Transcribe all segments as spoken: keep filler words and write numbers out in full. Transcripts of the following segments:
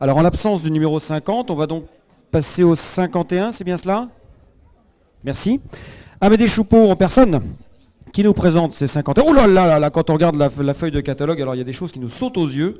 Alors, en l'absence du numéro cinquante, on va donc passer au cinquante et un, c'est bien cela? Merci. Amédée Choupeau en personne, qui nous présente ces cinquante et un. Oh là là là là, quand on regarde la, la feuille de catalogue, alors il y a des choses qui nous sautent aux yeux.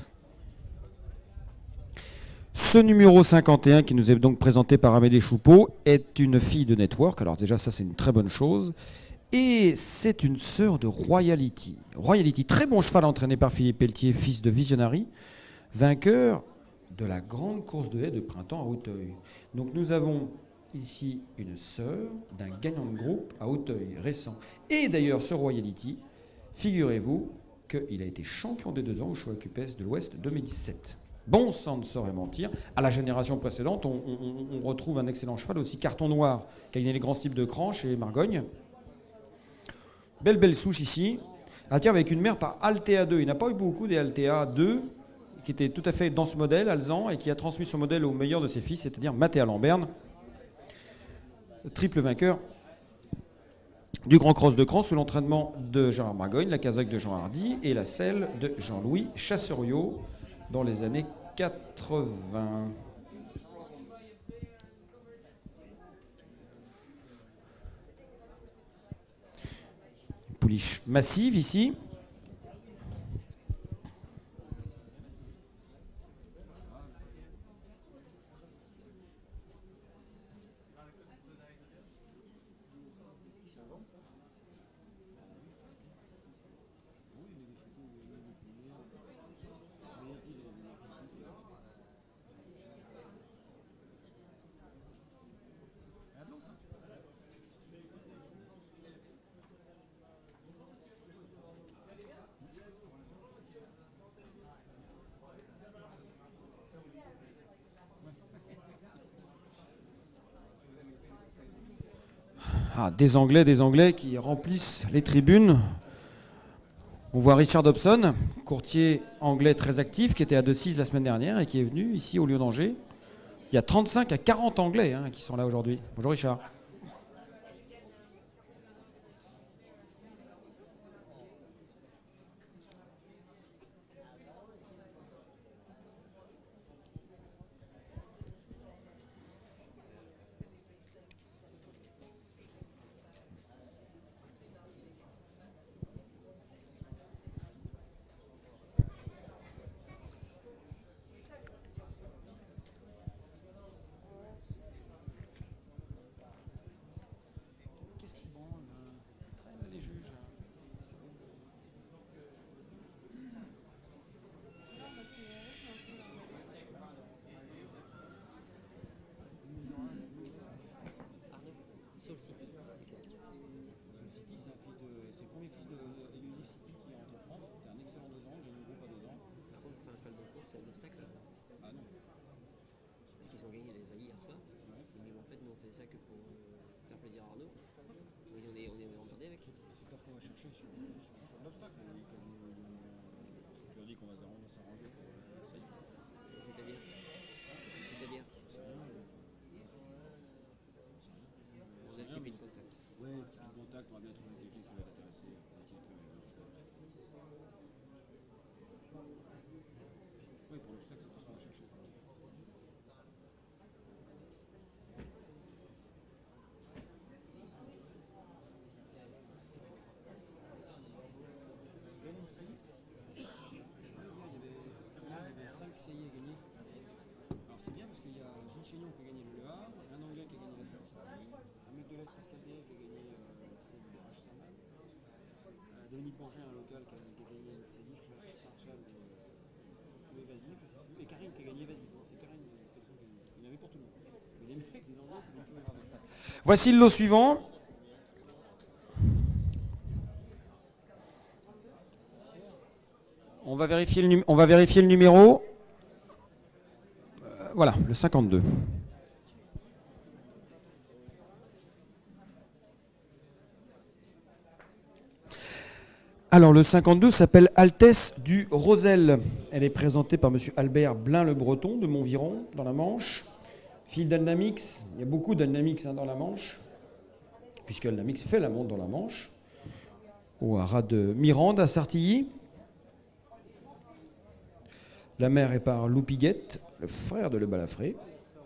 Ce numéro cinquante et un, qui nous est donc présenté par Amédée Choupeau, est une fille de Network. Alors déjà, ça, c'est une très bonne chose. Et c'est une sœur de Royalty. Royalty, très bon cheval entraîné par Philippe Pelletier, fils de Visionary, vainqueur de la grande course de haies de printemps à Auteuil. Donc nous avons ici une sœur d'un gagnant de groupe à Auteuil récent. Et d'ailleurs, ce Royalty, figurez-vous qu'il a été champion des deux ans au Choix Cupès de l'Ouest deux mille dix-sept. Bon sang ne saurait mentir. À la génération précédente, on, on, on retrouve un excellent cheval, aussi Carton Noir, qui a gagné les grands types de cran chez Margogne. Belle, belle souche ici. Ah tiens, avec une mère par Altea deux. Il n'a pas eu beaucoup des Altea deux, qui était tout à fait dans ce modèle, Alzan, et qui a transmis son modèle au meilleur de ses fils, c'est-à-dire Mathéa Lamberne, triple vainqueur du Grand Cross de Cran sous l'entraînement de Gérard Margogne, la casaque de Jean Hardy et la selle de Jean-Louis Chasseriot dans les années quatre-vingts. Pouliche massive ici. Ah, des Anglais, des Anglais qui remplissent les tribunes. On voit Richard Dobson, courtier anglais très actif, qui était à Decize la semaine dernière et qui est venu ici au Lion d'Angers. Il y a trente-cinq à quarante Anglais hein, qui sont là aujourd'hui. Bonjour Richard. Dominique Bangin, un local qui a, qui a gagné une série, je crois, Starchal ou Évasif, et Karine qui a gagné Évasif. C'est Karine, il y en avait pour tout le monde. Mais les mecs, les Anglais, c'est beaucoup plus grave. Voici le lot suivant. On va vérifier le, on va vérifier le numéro. Euh, voilà, le cinquante-deux. Alors, le cinquante-deux s'appelle Altesse du Rosel. Elle est présentée par M. Albert Blain-le-Breton de Montviron, dans la Manche. Fille d'Alnamix. Il y a beaucoup d'Alnamix hein, dans la Manche, puisque Alnamix fait la montre dans la Manche. Au haras de Mirande, à Sartilly. La mère est par Loupiguette, le frère de Le Balafré.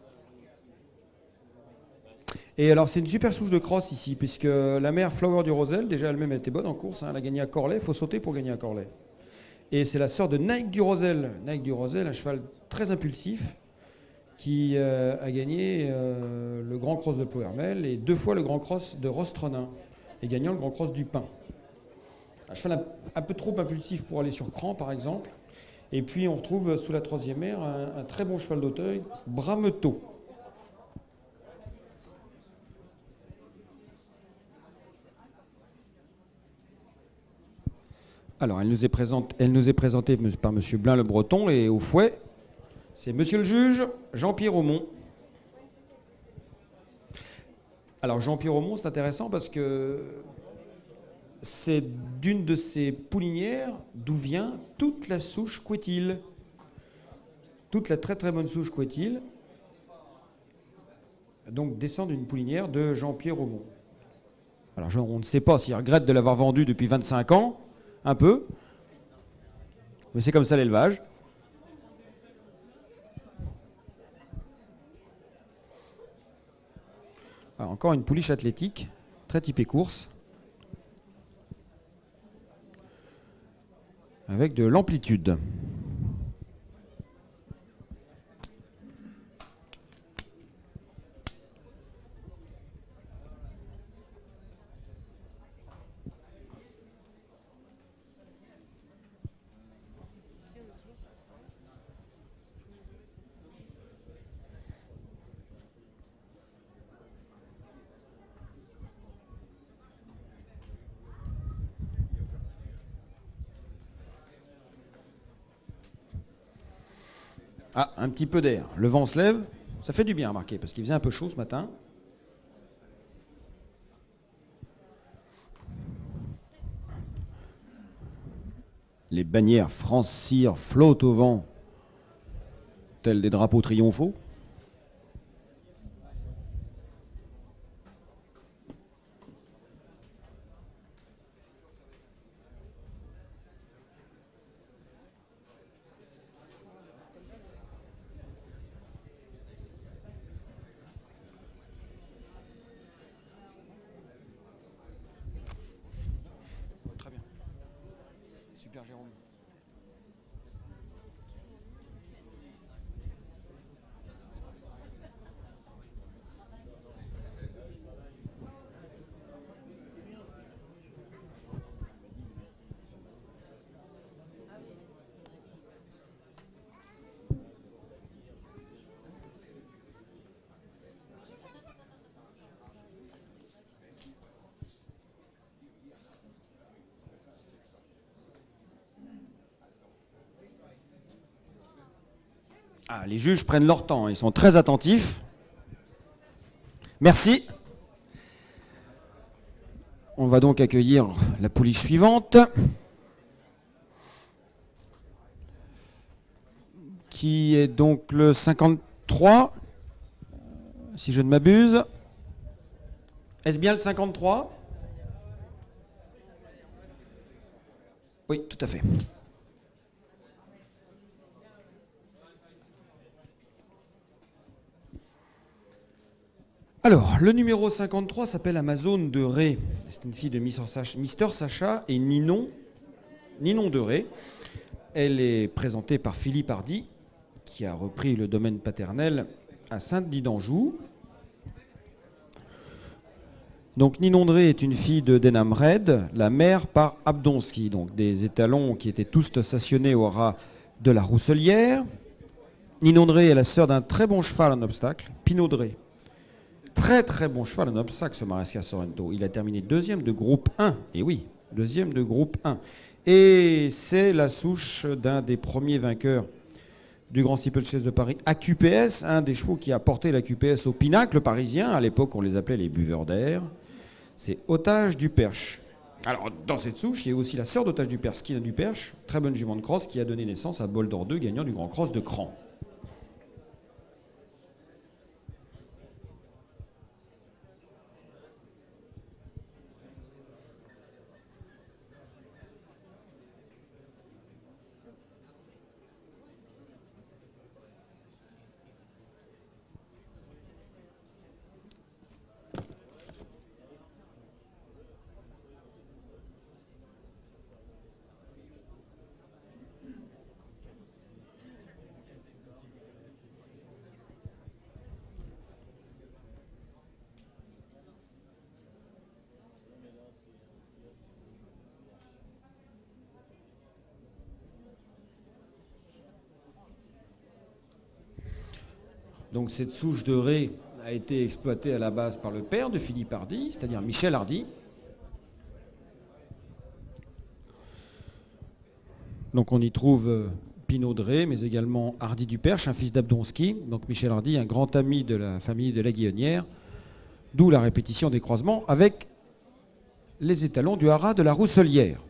Et alors, c'est une super souche de crosse ici, puisque la mère Flower du Rosel, déjà elle-même, elle était bonne en course. Hein, elle a gagné à Corlay. Il faut sauter pour gagner à Corlay. Et c'est la sœur de Nike du Rosel. Nike du Rosel, un cheval très impulsif, qui euh, a gagné euh, le Grand Cross de Ploermel et deux fois le Grand Cross de Rostronin, et gagnant le Grand Cross du Pin. Un cheval un, un peu trop impulsif pour aller sur cran, par exemple. Et puis on retrouve sous la troisième ère un, un très bon cheval d'Auteuil, Brameto. Alors, elle nous est, présente, elle nous est présentée par M. Blin le Breton, et au fouet, c'est Monsieur le juge, Jean-Pierre Aumont. Alors, Jean-Pierre Aumont, c'est intéressant parce que c'est d'une de ces poulinières d'où vient toute la souche Couetil. Toute la très très bonne souche Couetil, donc descend d'une poulinière de Jean-Pierre Aumont. Alors, on ne sait pas s'il regrette de l'avoir vendu depuis vingt-cinq ans, un peu, mais c'est comme ça l'élevage. Alors, encore une pouliche athlétique, très typée course, avec de l'amplitude. Ah, un petit peu d'air. Le vent se lève. Ça fait du bien, remarquez, parce qu'il faisait un peu chaud ce matin. Les bannières France-Cyr flottent au vent, tels des drapeaux triomphaux. Très bien. Super, Jérôme. Ah, les juges prennent leur temps, ils sont très attentifs. Merci. On va donc accueillir la pouliche suivante, qui est donc le cinquante-trois, si je ne m'abuse. Est-ce bien le cinquante-trois? Oui, tout à fait. Alors, le numéro cinquante-trois s'appelle Amazone de Ré. C'est une fille de Mister Sacha et Ninon, Ninon de Ré. Elle est présentée par Philippe Hardy, qui a repris le domaine paternel à Saint-Denis d'Anjou. Donc Ninon de Ré est une fille de Denham Red, la mère par Abdonski, donc des étalons qui étaient tous stationnés au ras de la Rousselière. Ninon de Ré est la sœur d'un très bon cheval en obstacle, Pinot de Ré. Très très bon cheval en obstacle, ce Maresca Sorrento. Il a terminé deuxième de groupe un. Et oui, deuxième de groupe un. Et c'est la souche d'un des premiers vainqueurs du Grand Steeplechase de Paris, A Q P S, un des chevaux qui a porté l'A Q P S au pinacle parisien. À l'époque, on les appelait les buveurs d'air. C'est Otage du Perche. Alors, dans cette souche, il y a aussi la sœur d'Otage du Perche, Skina du Perche, très bonne jument de crosse, qui a donné naissance à Boldor deux, gagnant du Grand Cross de Cran. Donc cette souche de Ré a été exploitée à la base par le père de Philippe Hardy, c'est-à-dire Michel Hardy. Donc on y trouve euh, Pinot de Ré, mais également Hardy du Perche, un fils d'Abdonski. Donc Michel Hardy, un grand ami de la famille de la Guillonnière, d'où la répétition des croisements avec les étalons du haras de la Rousselière.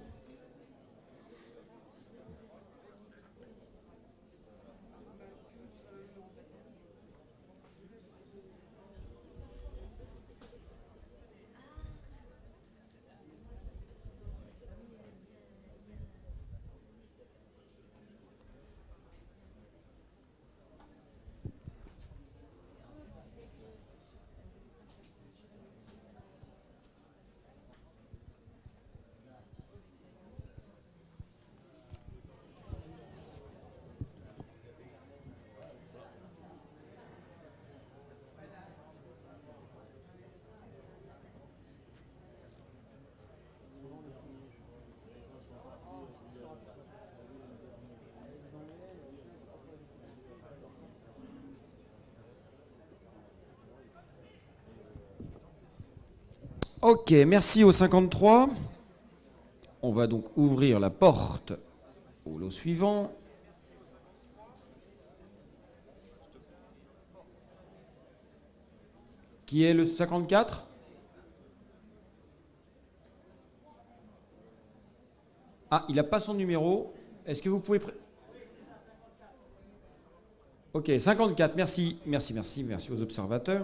Ok, merci au cinquante-trois. On va donc ouvrir la porte au lot suivant. Qui est le cinquante-quatre? Ah, il n'a pas son numéro. Est-ce que vous pouvez... Ok, cinquante-quatre, merci, merci, merci, merci aux observateurs.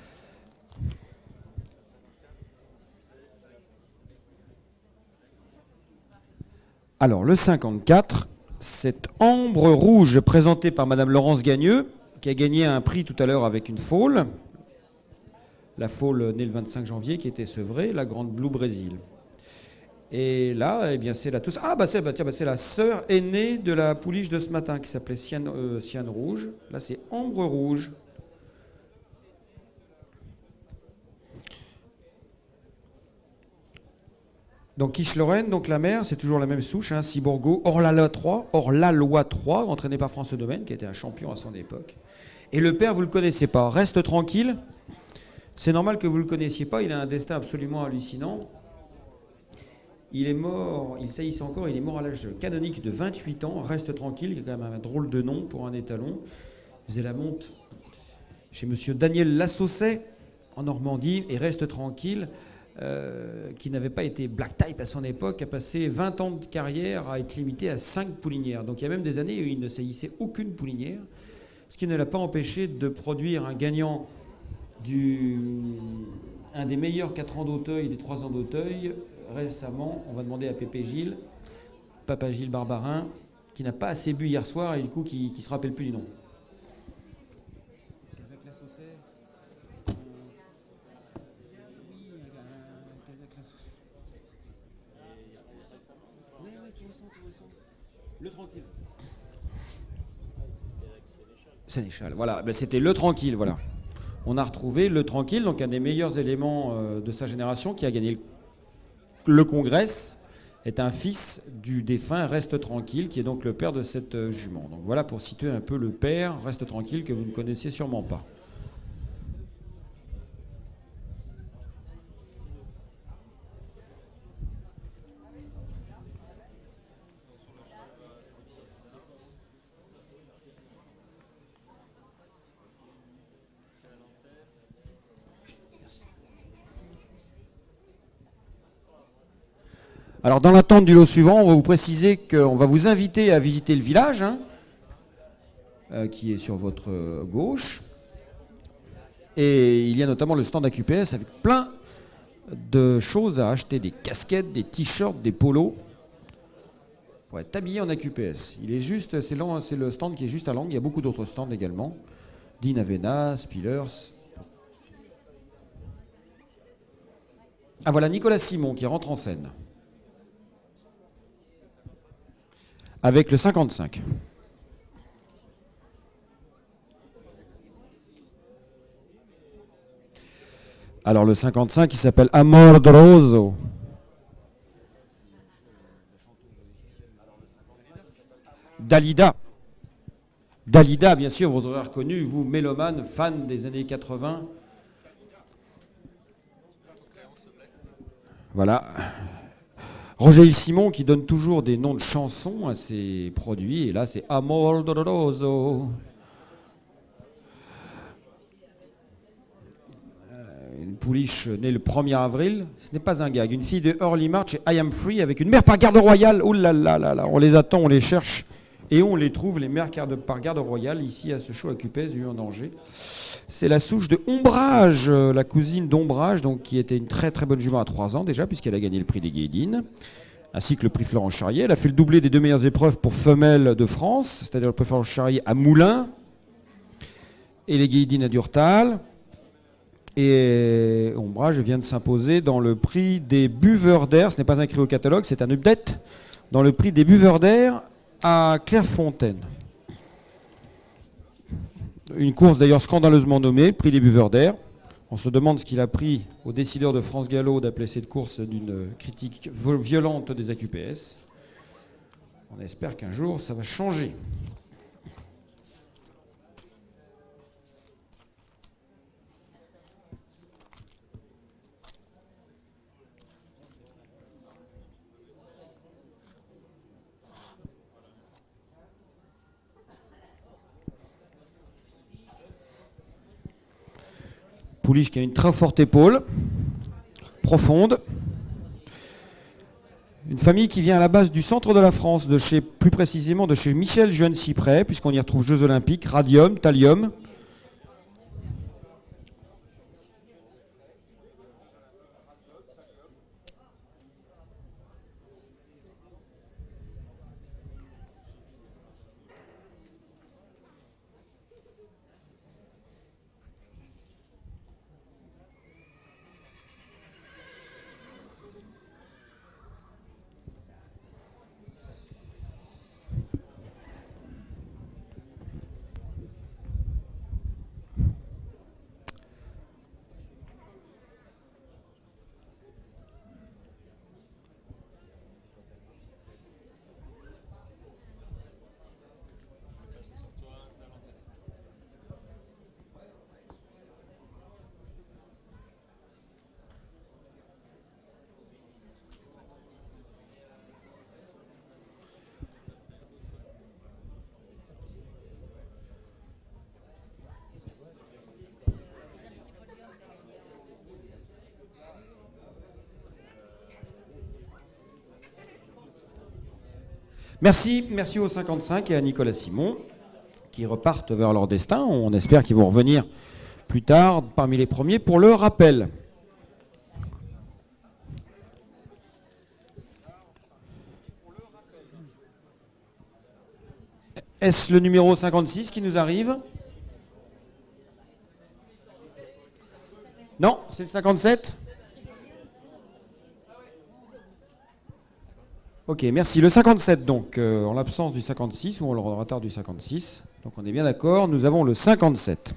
Alors, le cinquante-quatre, cette ambre rouge présentée par Madame Laurence Gagneux, qui a gagné un prix tout à l'heure avec une foal, la foal née le vingt-cinq janvier, qui était sevrée, la Grande Blue Brésil. Et là, eh bien, c'est la tous. Ah, bah c'est bah, bah, la sœur aînée de la pouliche de ce matin, qui s'appelait Cyane, euh, Cyane Rouge. Là, c'est Ambre Rouge. Donc Quiche-Lorraine, donc la mère, c'est toujours la même souche, hein, Cibourgo, Hors-la-Loi trois, Hors-la-Loi trois, entraîné par François Domaine, qui était un champion à son époque. Et le père, vous ne le connaissez pas. Reste tranquille. C'est normal que vous ne le connaissiez pas. Il a un destin absolument hallucinant. Il est mort, il saillissait encore, il est mort à l'âge canonique de vingt-huit ans. Reste tranquille, qui est quand même un drôle de nom pour un étalon. Il faisait la monte chez monsieur Daniel Lassaucet, en Normandie, et Reste tranquille. Euh, qui n'avait pas été black type à son époque, a passé vingt ans de carrière à être limité à cinq poulinières. Donc il y a même des années où il ne saillissait aucune poulinière, ce qui ne l'a pas empêché de produire un gagnant, du, un des meilleurs quatre ans d'Auteuil, des trois ans d'Auteuil. Récemment, on va demander à Pépé Gilles, Papa Gilles Barbarin, qui n'a pas assez bu hier soir et du coup qui ne se rappelle plus du nom. Le tranquille. Sénéchal, voilà, ben, c'était le tranquille, voilà. On a retrouvé le tranquille, donc un des meilleurs éléments euh, de sa génération, qui a gagné le, le Congrès, est un fils du défunt Reste tranquille, qui est donc le père de cette euh, jument. Donc voilà pour situer un peu le père Reste tranquille que vous ne connaissiez sûrement pas. Alors, dans l'attente du lot suivant, on va vous préciser qu'on va vous inviter à visiter le village, hein, euh, qui est sur votre gauche. Et il y a notamment le stand A Q P S avec plein de choses à acheter, des casquettes, des t-shirts, des polos, pour être habillé en A Q P S. Il est juste, c'est le stand qui est juste à Langres. Il y a beaucoup d'autres stands également. Dinavena, Spillers. Ah voilà, Nicolas Simon qui rentre en scène. Avec le cinquante-cinq. Alors le cinquante-cinq, il s'appelle Amor Roso. Dalida. Dalida, bien sûr, vous aurez reconnu, vous, mélomane, fan des années quatre-vingts. Voilà. Roger Yves Simon qui donne toujours des noms de chansons à ses produits. Et là, c'est Amor Doloroso. Une pouliche née le premier avril. Ce n'est pas un gag. Une fille de Early March et I Am Free avec une mère par garde royale. Oh là là là là. On les attend, on les cherche. Et on les trouve, les mères par garde royale, ici à ce show à Cupès, eu en danger. C'est la souche de Ombrage, la cousine d'Ombrage, donc qui était une très très bonne jument à trois ans déjà, puisqu'elle a gagné le prix des Guédines, ainsi que le prix Florent Charrier. Elle a fait le doublé des deux meilleures épreuves pour femelles de France, c'est-à-dire le prix Florent Charrier à Moulins et les Guédines à Durtal. Et Ombrage vient de s'imposer dans le prix des buveurs d'air, ce n'est pas inscrit au catalogue, c'est un update, dans le prix des buveurs d'air à Clairefontaine. Une course d'ailleurs scandaleusement nommée, prix des buveurs d'air. On se demande ce qu'il a pris au décideur de France Gallo d'appeler cette course d'une critique violente des A Q P S. On espère qu'un jour ça va changer. Pouliche qui a une très forte épaule, profonde. Une famille qui vient à la base du centre de la France, de chez, plus précisément de chez Michel Jeune-Cyprès, puisqu'on y retrouve Jeux Olympiques, Radium, Thallium. Merci, merci aux cinquante-cinq et à Nicolas Simon qui repartent vers leur destin. On espère qu'ils vont revenir plus tard parmi les premiers pour le rappel. Est-ce le numéro cinquante-six qui nous arrive? Non, c'est le cinquante-sept? Ok, merci. Le cinquante-sept, donc, euh, en l'absence du cinquante-six, ou en le retard du cinquante-six. Donc on est bien d'accord, nous avons le cinquante-sept.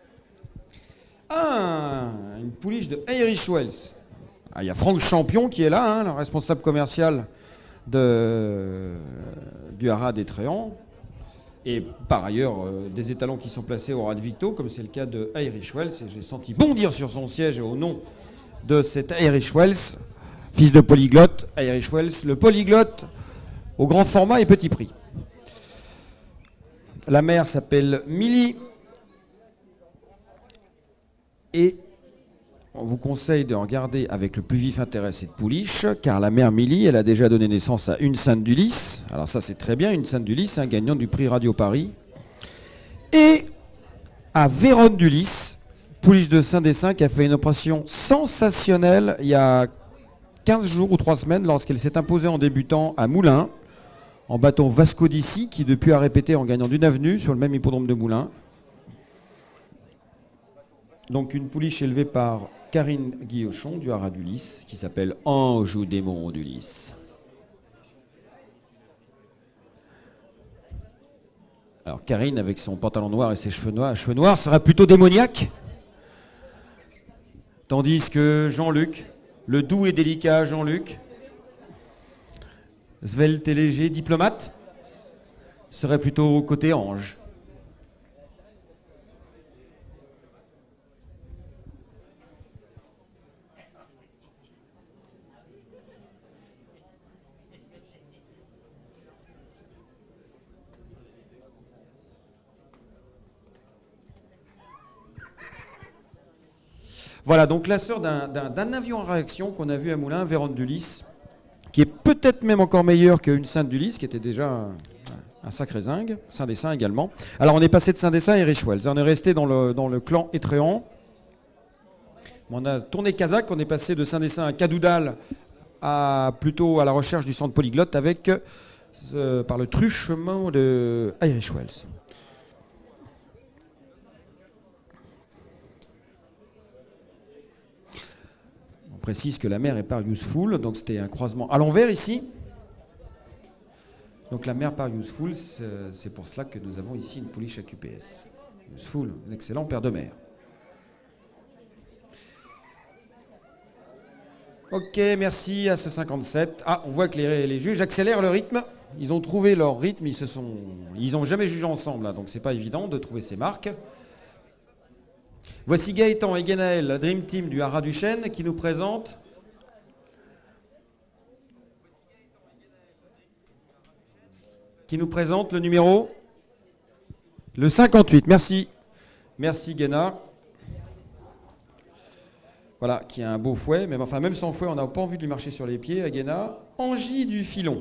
Ah, une pouliche de Irish Wells. Ah, il y a Franck Champion qui est là, hein, le responsable commercial de, du haras des Tréants. Et par ailleurs, euh, des étalons qui sont placés au ras de Victo, comme c'est le cas de Irish Wells. Et j'ai senti bondir sur son siège au nom de cet Irish Wells. Fils de polyglotte, Irish Wells, le polyglotte au grand format et petit prix. La mère s'appelle Millie et on vous conseille de regarder avec le plus vif intérêt cette pouliche, car la mère Millie, elle a déjà donné naissance à une Sainte du Lys. Alors ça c'est très bien, une Sainte du Lys, hein, gagnant du prix Radio Paris. Et à Vérone du Lys, pouliche de Saint-Dessin qui a fait une opération sensationnelle il y a quinze jours ou trois semaines lorsqu'elle s'est imposée en débutant à Moulins, en battant Vasco d'ici, qui depuis a répété en gagnant d'une avenue sur le même hippodrome de Moulins. Donc une pouliche élevée par Karine Guillochon du haras du Lys, qui s'appelle Ange ou démon du Lys. Alors Karine, avec son pantalon noir et ses cheveux noirs, cheveux noirs serait plutôt démoniaque. Tandis que Jean-Luc, le doux et délicat Jean-Luc, svelte et léger, diplomate, serait plutôt côté ange. Voilà, donc la sœur d'un avion à réaction qu'on a vu à Moulins, Vérone d'Ulysse, qui est peut-être même encore meilleure qu'une Sainte d'Ulysse, qui était déjà un, un sacré zingue, Saint-Dessin également. Alors on est passé de Saint-Dessin à Richwell, on est resté dans le, dans le clan Étréant. On a tourné Kazakh, on est passé de Saint-Dessin à Cadoudal, à, plutôt à la recherche du centre polyglotte, avec, euh, par le truchement de Irish Wells. On précise que la mer est par Useful, donc c'était un croisement à l'envers ici. Donc la mer par Useful, c'est pour cela que nous avons ici une pouliche à Q P S. Useful, un excellent père de mer. Ok, merci à ce cinquante-sept. Ah, on voit que les, les juges accélèrent le rythme. Ils ont trouvé leur rythme, ils se sont, ils n'ont jamais jugé ensemble, hein, donc c'est pas évident de trouver ces marques. Voici Gaëtan et Genaël, Dream Team du Haras du Chêne, qui nous présente qui nous présente le numéro le cinquante-huit. Merci, merci Guénard. Voilà, qui a un beau fouet, mais enfin même sans fouet, on n'a pas envie de lui marcher sur les pieds à Guénard. Angie du Filon.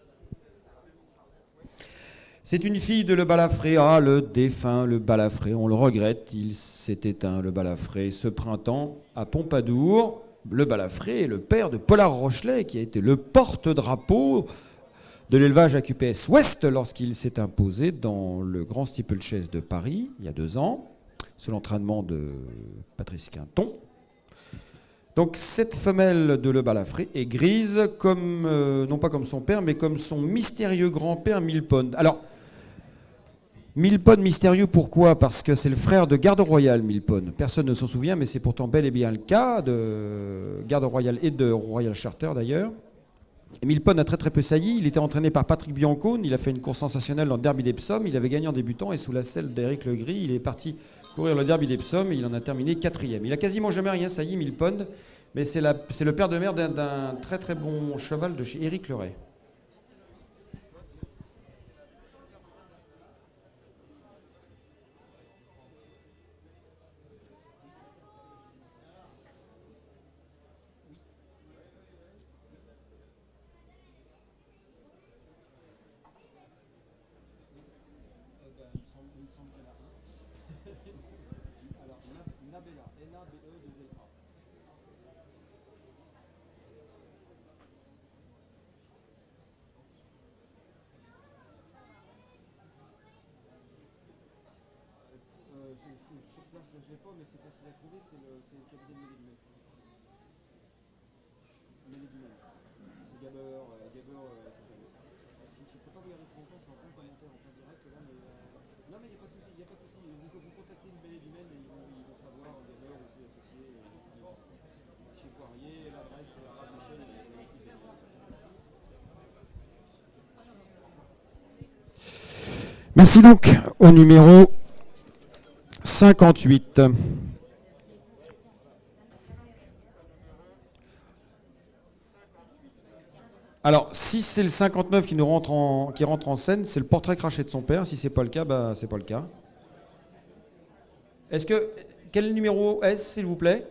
C'est une fille de Le Balafré. Ah, le défunt Le Balafré, on le regrette, il s'est éteint, Le Balafré, ce printemps à Pompadour. Le Balafré est le père de Pollard Rochelet, qui a été le porte-drapeau de l'élevage à Q P S Ouest lorsqu'il s'est imposé dans le Grand Steeplechase de Paris, il y a deux ans, sous l'entraînement de Patrice Quinton. Donc cette femelle de Le Balafré est grise, comme, euh, non pas comme son père, mais comme son mystérieux grand-père Milpon. Alors, Milpon mystérieux, pourquoi? Parce que c'est le frère de Garde Royale, Milpon. Personne ne s'en souvient, mais c'est pourtant bel et bien le cas de Garde Royale et de Royal Charter d'ailleurs. Milpon a très très peu sailli, il était entraîné par Patrick Biancone, il a fait une course sensationnelle dans le Derby d'Epsom, il avait gagné en débutant et sous la selle d'Éric Legris, il est parti courir le Derby d'Epsom et il en a terminé quatrième. Il a quasiment jamais rien sailli, Milpon, mais c'est le père de mère d'un très très bon cheval de chez Éric Leray. Sur place, je ne l'ai pas, mais c'est facile à trouver, c'est le, le capitaine Mélédumé. Mélédumé. C'est Gabeur, euh, Gabeur, euh, je ne peux pas regarder trop longtemps, je suis en plein commentaire, en plein direct là, mais... Euh, non mais il n'y a pas de souci, il n'y a pas de souci. Vous, vous contactez une Mélédumé et ils vont, ils vont savoir, Gabeur aussi associé, euh, chez Poirier, l'adresse, Haras du Chêne et l'équipe. Merci donc au numéro cinquante-huit. Alors, si c'est le cinquante-neuf qui, nous rentre en, qui rentre en scène, c'est le portrait craché de son père. Si c'est pas le cas, bah, c'est pas le cas. Est-ce que... Quel numéro est-ce, s'il vous plaît?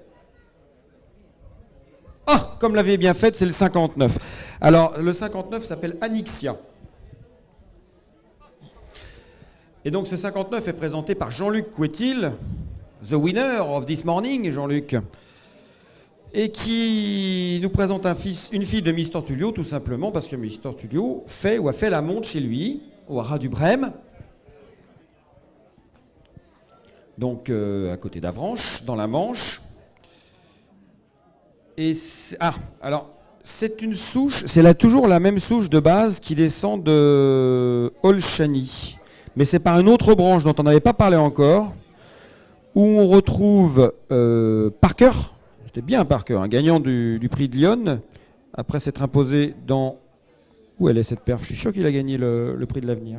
Ah, comme l'avez bien fait, c'est le cinquante-neuf. Alors, le cinquante-neuf s'appelle Anixia. Et donc ce cinquante-neuf est présenté par Jean-Luc Couetil, the winner of this morning, Jean-Luc, et qui nous présente un fils, une fille de Mister Tullio, tout simplement parce que Mister Tullio fait ou a fait la monte chez lui, au Haras du Brême, donc euh, à côté d'Avranches, dans la Manche. Et ah, alors c'est une souche, c'est là toujours la même souche de base qui descend de Olchany. Mais c'est par une autre branche dont on n'avait pas parlé encore, où on retrouve euh, Parker, c'était bien Parker, un gagnant du, du prix de Lyon, après s'être imposé dans... Où elle est cette perf? Je suis sûr qu'il a gagné le, le prix de l'avenir.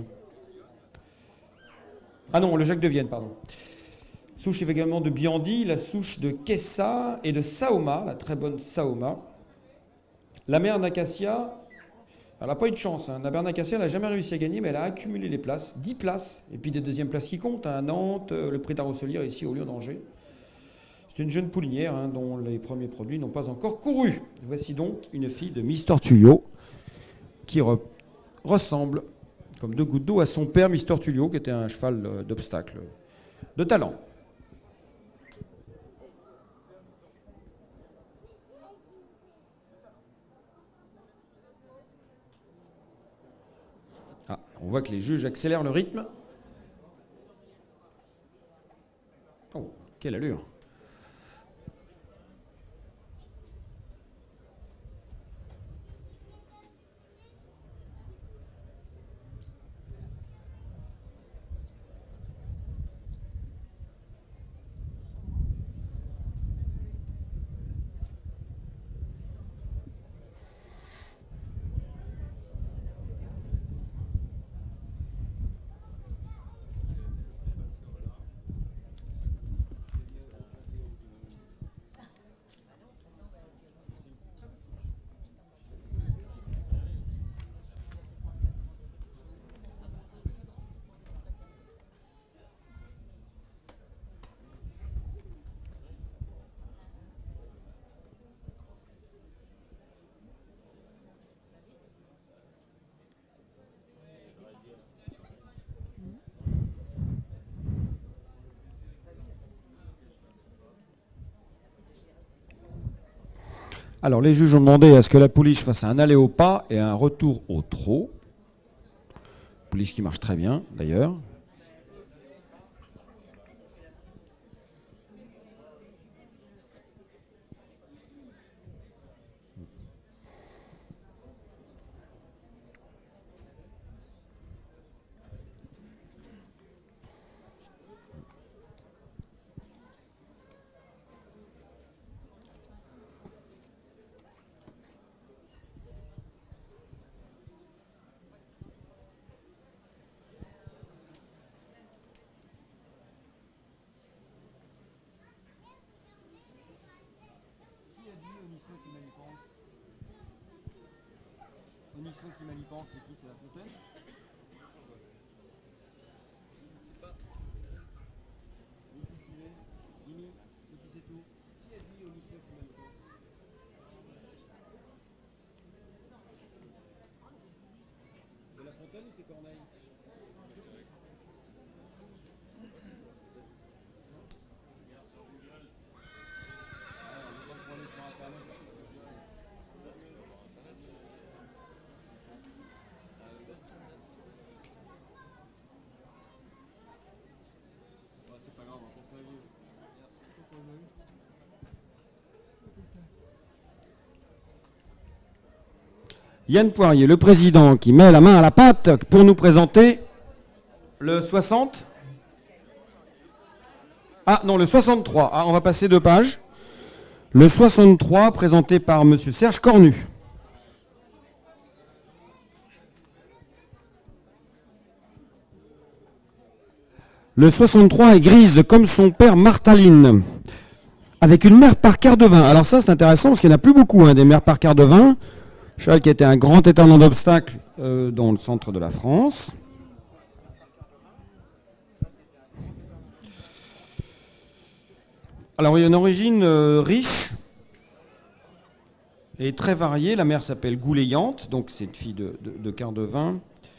Ah non, le Jacques de Vienne, pardon. Souche également de Biandi, la souche de Kessa et de Saoma, la très bonne Saoma. La mère d'Acacia... Elle n'a pas eu de chance. Hein. La Bernacassia n'a jamais réussi à gagner, mais elle a accumulé les places, dix places, et puis des deuxièmes places qui comptent, à hein, Nantes, le prix d'Arrosselière ici au Lion d'Angers. C'est une jeune poulinière hein, dont les premiers produits n'ont pas encore couru. Voici donc une fille de Mister Tullio qui re ressemble comme deux gouttes d'eau à son père Mister Tullio, qui était un cheval d'obstacle de talent. Ah, on voit que les juges accélèrent le rythme. Oh, quelle allure! Alors, les juges ont demandé à ce que la pouliche fasse un aller au pas et un retour au trot. Pouliche qui marche très bien, d'ailleurs. Onisson qui manipence, c'est qui? C'est La Fontaine? Je ne sais pas. Ni cultivé, Jimmy, ni qui c'est tout. Qui a dit Onisson qui manipence? C'est La Fontaine ou c'est Corneille? Yann Poirier, le président, qui met la main à la pâte pour nous présenter le soixante. Ah non, le soixante-trois. Ah, on va passer deux pages. Le soixante-trois, présenté par monsieur Serge Cornu. Le soixante-trois est grise comme son père Martaline, avec une mère par quart de vin. Alors ça, c'est intéressant parce qu'il n'y en a plus beaucoup, hein, des mères par quart de vin. Cheval qui était un grand étalon d'obstacles euh, dans le centre de la France. Alors il y a une origine euh, riche et très variée. La mère s'appelle Gouléante, donc c'est une fille de, de, de quart de vin.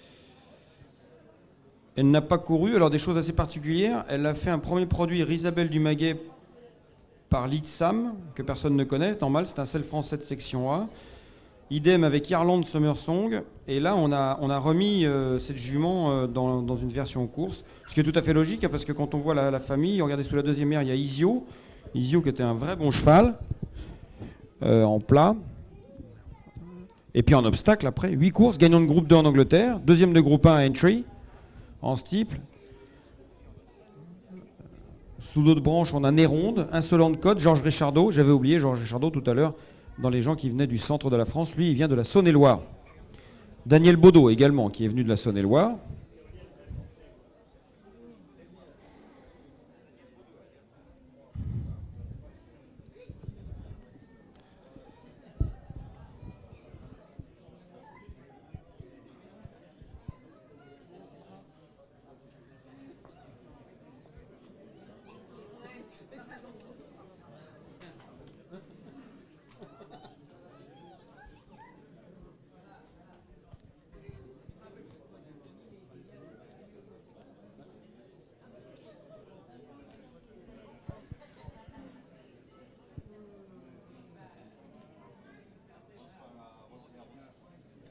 Elle n'a pas couru, alors des choses assez particulières. Elle a fait un premier produit, Risabelle du Maguet, par l'I T S A M, que personne ne connaît, normal, c'est un sel français de section A. Idem avec Irlande Summersong. Et là, on a, on a remis euh, cette jument euh, dans, dans une version course. Ce qui est tout à fait logique, hein, parce que quand on voit la, la famille, regardez sous la deuxième mère, il y a Isio. Isio qui était un vrai bon cheval, euh, en plat. Et puis en obstacle, après, huit courses, gagnant de groupe deux en Angleterre, deuxième de groupe un à Entry, en steeple. Sous d'autres branches, on a Néronde, Insolente Côte, Georges Richardot. J'avais oublié Georges Richardot tout à l'heure, dans les gens qui venaient du centre de la France. Lui, il vient de la Saône-et-Loire. Daniel Baudot également, qui est venu de la Saône-et-Loire.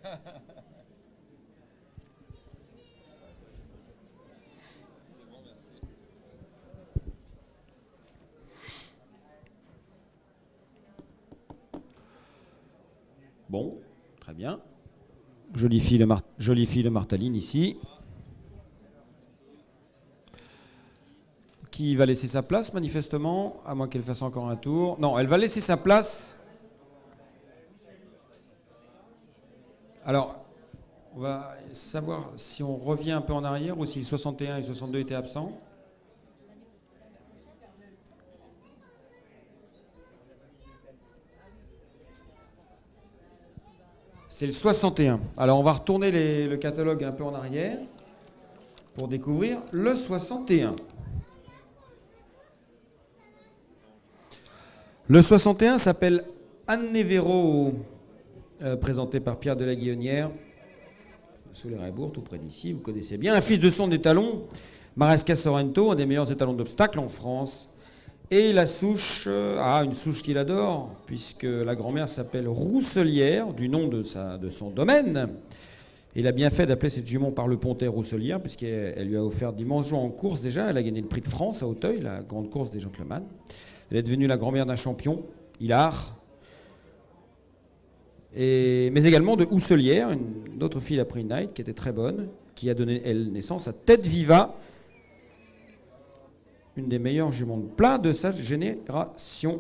Bon, très bien. Jolie fille de, Mar jolie fille de Martaline ici. Qui va laisser sa place manifestement, à moins qu'elle fasse encore un tour. Non, elle va laisser sa place. Alors, on va savoir si on revient un peu en arrière ou si le soixante et un et le soixante-deux étaient absents. C'est le soixante et un. Alors on va retourner les, le catalogue un peu en arrière pour découvrir le soixante et un. Le soixante et un s'appelle Annevero, euh, présenté par Pierre de la Guillonnière, sous les Rébourg, tout près d'ici, vous connaissez bien. Un fils de son étalon, Maresca Sorrento, un des meilleurs étalons d'obstacles en France. Et la souche, euh, ah, une souche qu'il adore, puisque la grand-mère s'appelle Rousselière, du nom de, sa, de son domaine. Il a bien fait d'appeler cette jument par le Pontet Rousselière, puisqu'elle lui a offert d'immenses jours en course déjà. Elle a gagné le prix de France à Auteuil, la grande course des gentlemen. Elle est devenue la grand-mère d'un champion, Hilar. Et, mais également de Housselière, une autre fille d'après Night, qui était très bonne, qui a donné elle, naissance à Tête Viva, une des meilleures juments de plat de sa génération.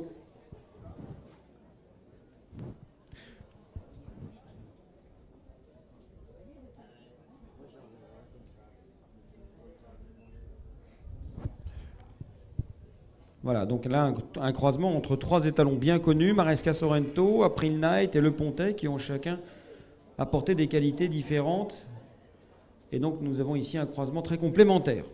Voilà, donc là, un, un croisement entre trois étalons bien connus, Maresca Sorrento, April Night et Le Pontet, qui ont chacun apporté des qualités différentes. Et donc, nous avons ici un croisement très complémentaire.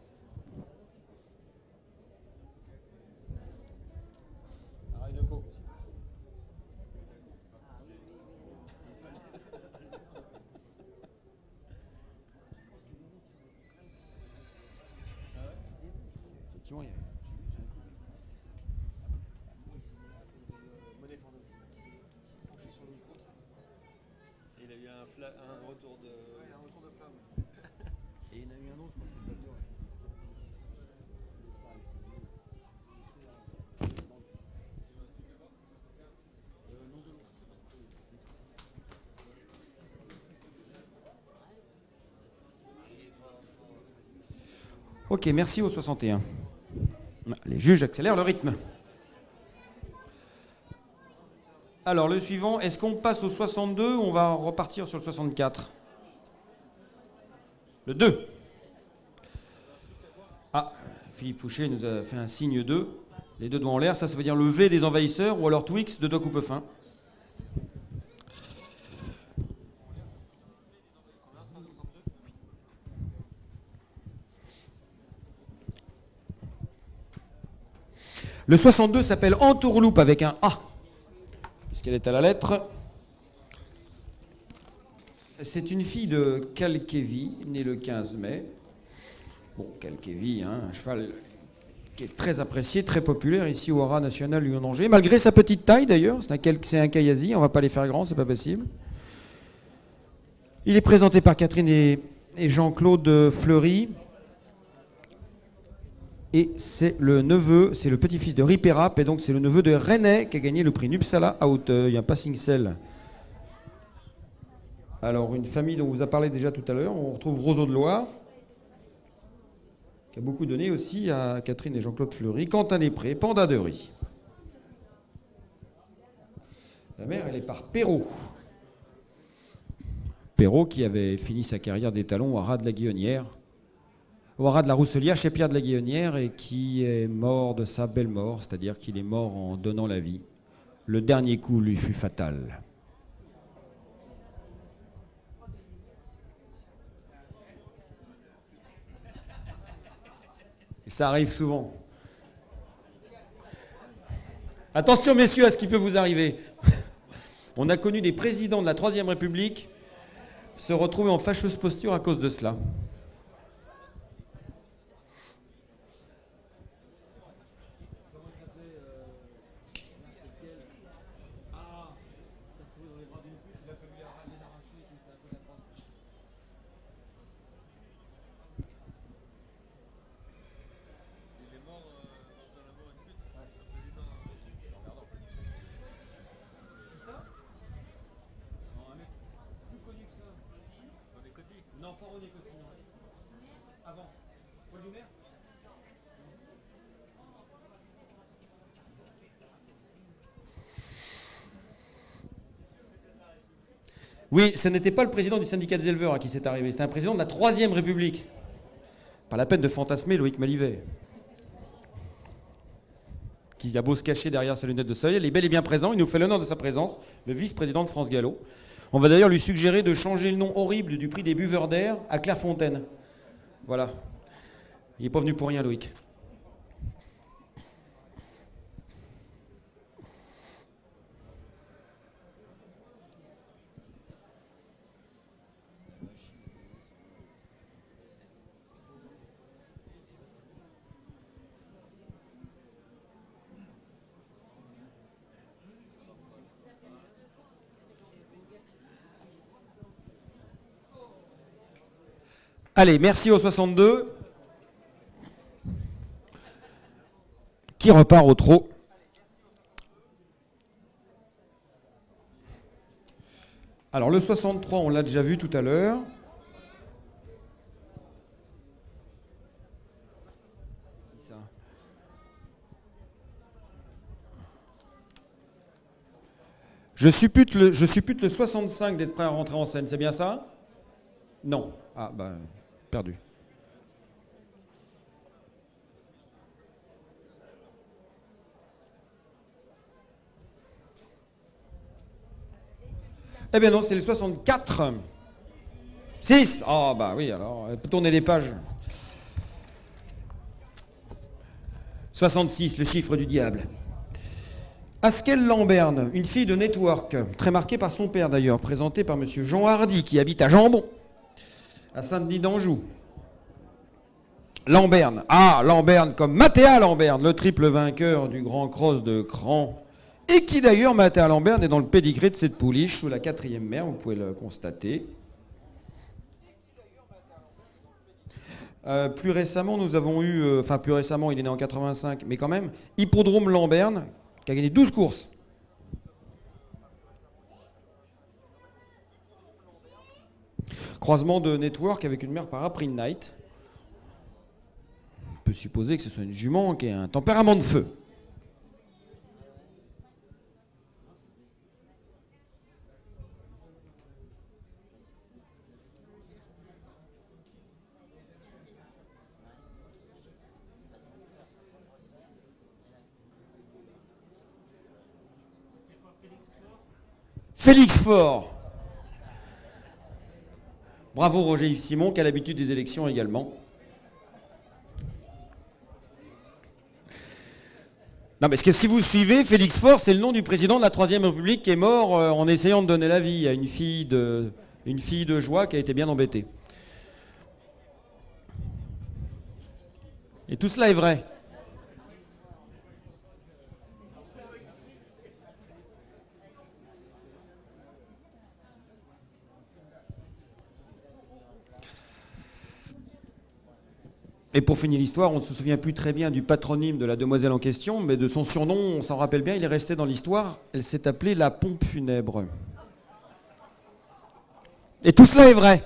Effectivement, il y a... Il a eu un, fla un retour de... Ouais, un retour de flamme. Et il y en a eu un autre, je pense que c'est Ok, merci au soixante et un. Les juges accélèrent le rythme. Alors, le suivant, est-ce qu'on passe au soixante-deux ou on va repartir sur le soixante-quatre? Le deux. Ah, Philippe Fouché nous a fait un signe deux. Les deux doigts en l'air, ça, ça veut dire le V des envahisseurs ou alors Twix de Doc Coupefin. Le soixante-deux s'appelle Entourloupe avec un A, puisqu'elle est à la lettre. C'est une fille de Calquévi, née le quinze mai. Bon, Calquévi, hein, un cheval qui est très apprécié, très populaire ici au Haras National Lyon-Angers, malgré sa petite taille d'ailleurs. C'est un, un Kayasi, on ne va pas les faire grands, c'est pas possible. Il est présenté par Catherine et, et Jean-Claude Fleury. Et c'est le neveu, c'est le petit-fils de Ripérap, et donc c'est le neveu de René qui a gagné le prix Nupsala à Auteuil, un passing cell. Alors, une famille dont on vous a parlé déjà tout à l'heure, on retrouve Roseau de Loire, qui a beaucoup donné aussi à Catherine et Jean-Claude Fleury, Quentin Després, Panda de Riz. La mère, elle est par Perrault. Perrault qui avait fini sa carrière d'étalon au Haras de la Guillonnière, au Haras de la Rousselière chez Pierre de la Guillonnière, et qui est mort de sa belle mort, c'est-à-dire qu'il est mort en donnant la vie. Le dernier coup lui fut fatal. Et ça arrive souvent. Attention messieurs à ce qui peut vous arriver. On a connu des présidents de la Troisième République se retrouver en fâcheuse posture à cause de cela. encore René Cotillon. Avant. Paul Doumer. Oui, ce n'était pas le président du syndicat des éleveurs à qui c'est arrivé, c'était un président de la Troisième République. Pas la peine de fantasmer Loïc Malivet, qui a beau se cacher derrière sa lunette de soleil, il est bel et bien présent, il nous fait l'honneur de sa présence, le vice-président de France Gallo. On va d'ailleurs lui suggérer de changer le nom horrible du prix des buveurs d'air à Clairefontaine. Voilà. Il n'est pas venu pour rien, Loïc. Allez, merci au soixante-deux. Qui repart au trot. Alors le soixante-trois, on l'a déjà vu tout à l'heure. Je suppute le, je suppute le soixante-cinq d'être prêt à rentrer en scène, c'est bien ça? Non. Ah, ben, perdu. Eh bien non, c'est le soixante-quatre. six. Ah, bah oui, alors, on peut tourner les pages. soixante-six, le chiffre du diable. Askel Lamberne, une fille de network, très marquée par son père d'ailleurs, présentée par monsieur Jean Hardy, qui habite à Jambon, à Saint-Denis d'Anjou. Lamberne, ah, Lamberne, comme Mathéa Lamberne, le triple vainqueur du Grand Cross de Cran, et qui d'ailleurs, Mathéa Lamberne, est dans le pédigré de cette pouliche, sous la quatrième mère, vous pouvez le constater. Euh, plus récemment, nous avons eu, euh, enfin plus récemment, il est né en quatre-vingt-cinq, mais quand même, Hippodrome Lamberne, qui a gagné douze courses. Croisement de network avec une mère par April Night. On peut supposer que ce soit une jument qui a un tempérament de feu. Félix Faure. Bravo Roger-Yves Simon, qui a l'habitude des élections également. Non, mais parce que si vous suivez, Félix Faure, c'est le nom du président de la Troisième République qui est mort euh, en essayant de donner la vie à une fille de, une fille de joie qui a été bien embêtée. Et tout cela est vrai. Et pour finir l'histoire, on ne se souvient plus très bien du patronyme de la demoiselle en question, mais de son surnom, on s'en rappelle bien, il est resté dans l'histoire. Elle s'est appelée la pompe funèbre. Et tout cela est vrai.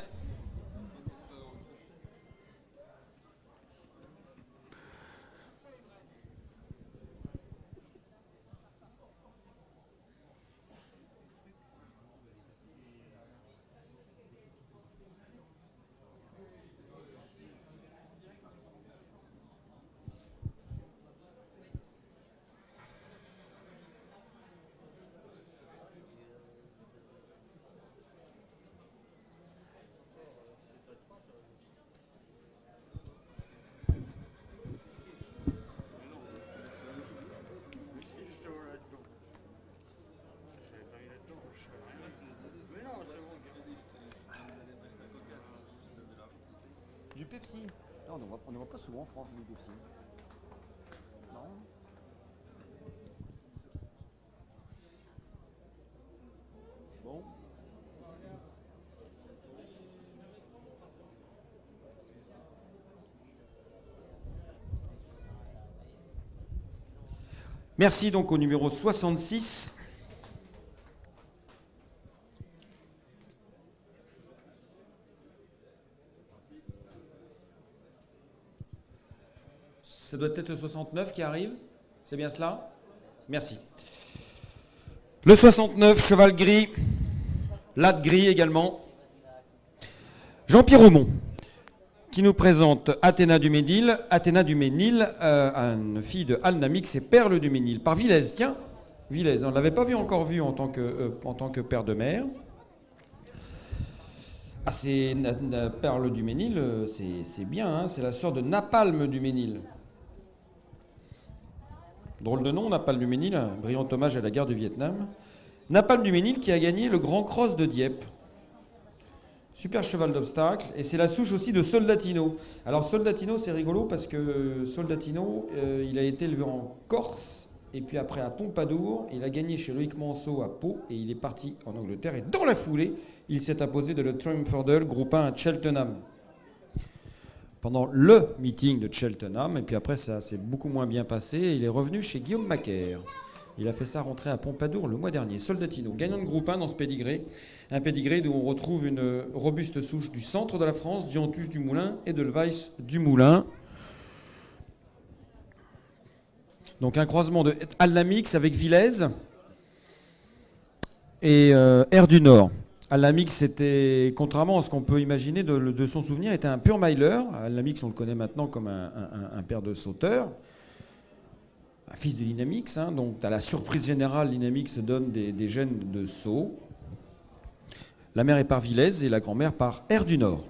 Du Pepsi. Non, on ne voit pas souvent en France du Pepsi. Non. Bon. Merci donc au numéro soixante-six. Ça doit être le soixante-neuf qui arrive. C'est bien cela? Merci. Le soixante-neuf, cheval gris. Latte gris également. Jean-Pierre Aumont, qui nous présente Athéna du Ménil. Athéna du Ménil, euh, une fille de Alnamix et Perle du Ménil. Par Villez, tiens, Villez, on ne l'avait pas vu encore vu en tant que, euh, en tant que père de mère. Ah, c'est Perle du Ménil, c'est bien, hein, c'est la sœur de Napalm du Ménil. Drôle de nom, Napalm du Ménil, un brillant hommage à la guerre du Vietnam. Napalm du Ménil qui a gagné le Grand Cross de Dieppe. Super cheval d'obstacle. Et c'est la souche aussi de Soldatino. Alors Soldatino, c'est rigolo parce que Soldatino, euh, il a été élevé en Corse et puis après à Pompadour. Il a gagné chez Loïc Manceau à Pau et il est parti en Angleterre. Et dans la foulée, il s'est imposé de le Triumph Hurdle, groupe un à Cheltenham. Pendant le meeting de Cheltenham. Et puis après, ça s'est beaucoup moins bien passé. Et il est revenu chez Guillaume Macaire. Il a fait sa rentrée à Pompadour le mois dernier. Soldatino, gagnant de groupe un dans ce pédigré. Un pédigré où on retrouve une robuste souche du centre de la France, Diantus du Moulin et de Weiss du Moulin. Donc un croisement de Alnamix avec Villez et euh, Air du Nord. Alnamix, c'était, contrairement à ce qu'on peut imaginer de, de son souvenir, était un pur miler. Alnamix, on le connaît maintenant comme un, un, un père de sauteur. Un fils de Linamix, hein, donc à la surprise générale, Linamix donne des, des gènes de saut. La mère est par Villez et la grand-mère par Air du Nord.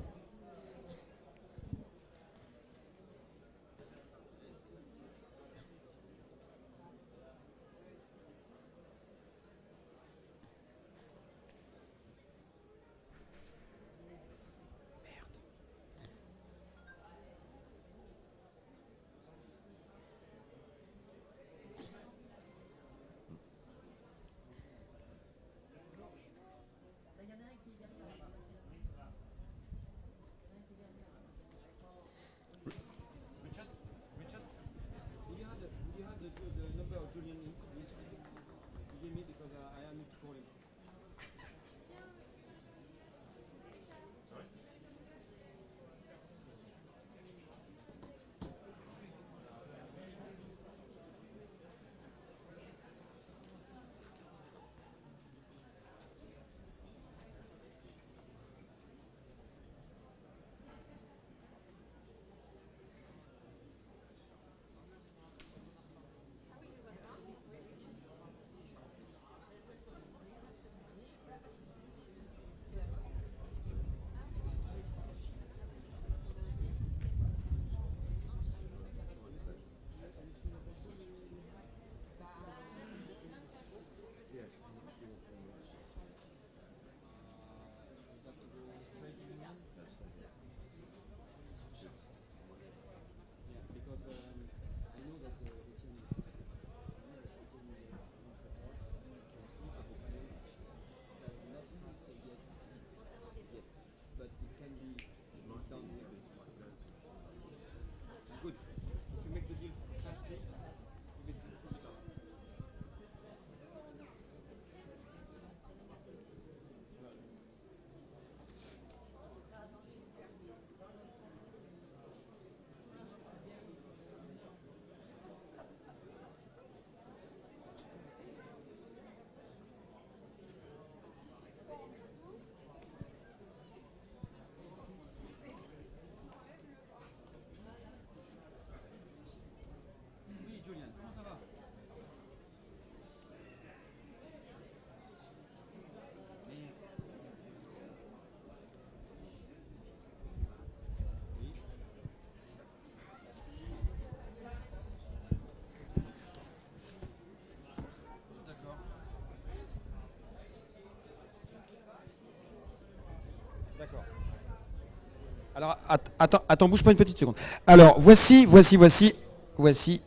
Alors, attends, attends, bouge pas une petite seconde. Alors, voici, voici, voici, voici.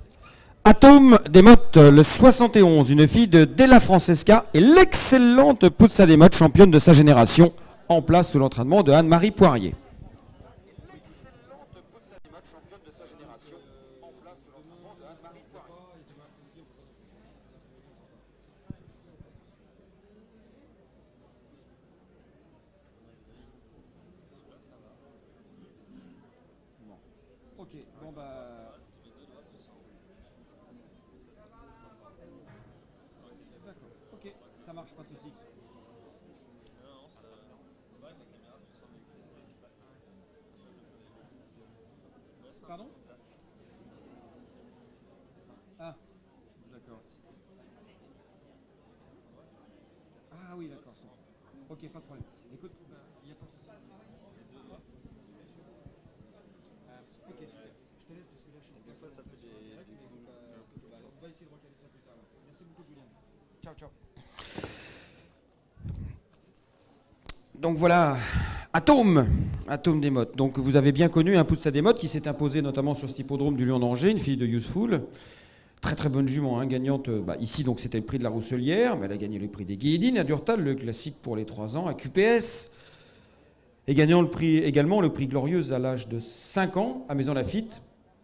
Atome Desmottes, le soixante et onze, une fille de Della Francesca et l'excellente Puzza Desmottes, championne de sa génération, en place sous l'entraînement de Anne-Marie Poirier. Ok, bon bah... ça marche, pas de souci. Pardon? Ah, d'accord. Ah oui, d'accord. Ok, pas de problème. Écoute, il n'y a pas de souci. Euh, ok, super. Je te laisse parce que là, je suis. Des fois, ça fait des. On va essayer de recaler ça plus tard. Merci beaucoup, Julien. Ciao, ciao. Donc voilà, Atome, Atome Desmottes. Donc vous avez bien connu un Pouzza Desmottes qui s'est imposé notamment sur cet hippodrome du Lion d'Angers, une fille de Useful. Très très bonne jument, hein, gagnante. Bah, ici donc c'était le prix de la Rousselière, mais elle a gagné le prix des Guédines à Durtal, le classique pour les trois ans, à Q P S. Et gagnant le prix, également le prix Glorieuse à l'âge de cinq ans à Maison Lafitte.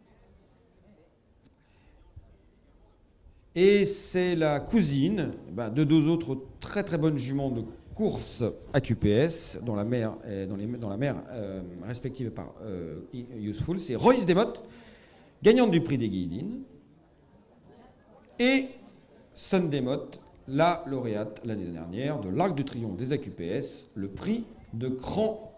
Et c'est la cousine bah, de deux autres très très bonnes juments de course à Q P S, dont la mère est dans, les, dans la mère euh, respective par euh, Useful. C'est Royce Desmottes, gagnante du prix des Guédines, et Sun Desmottes, la lauréate l'année dernière de l'Arc de Triomphe des A Q P S, le prix de Cran.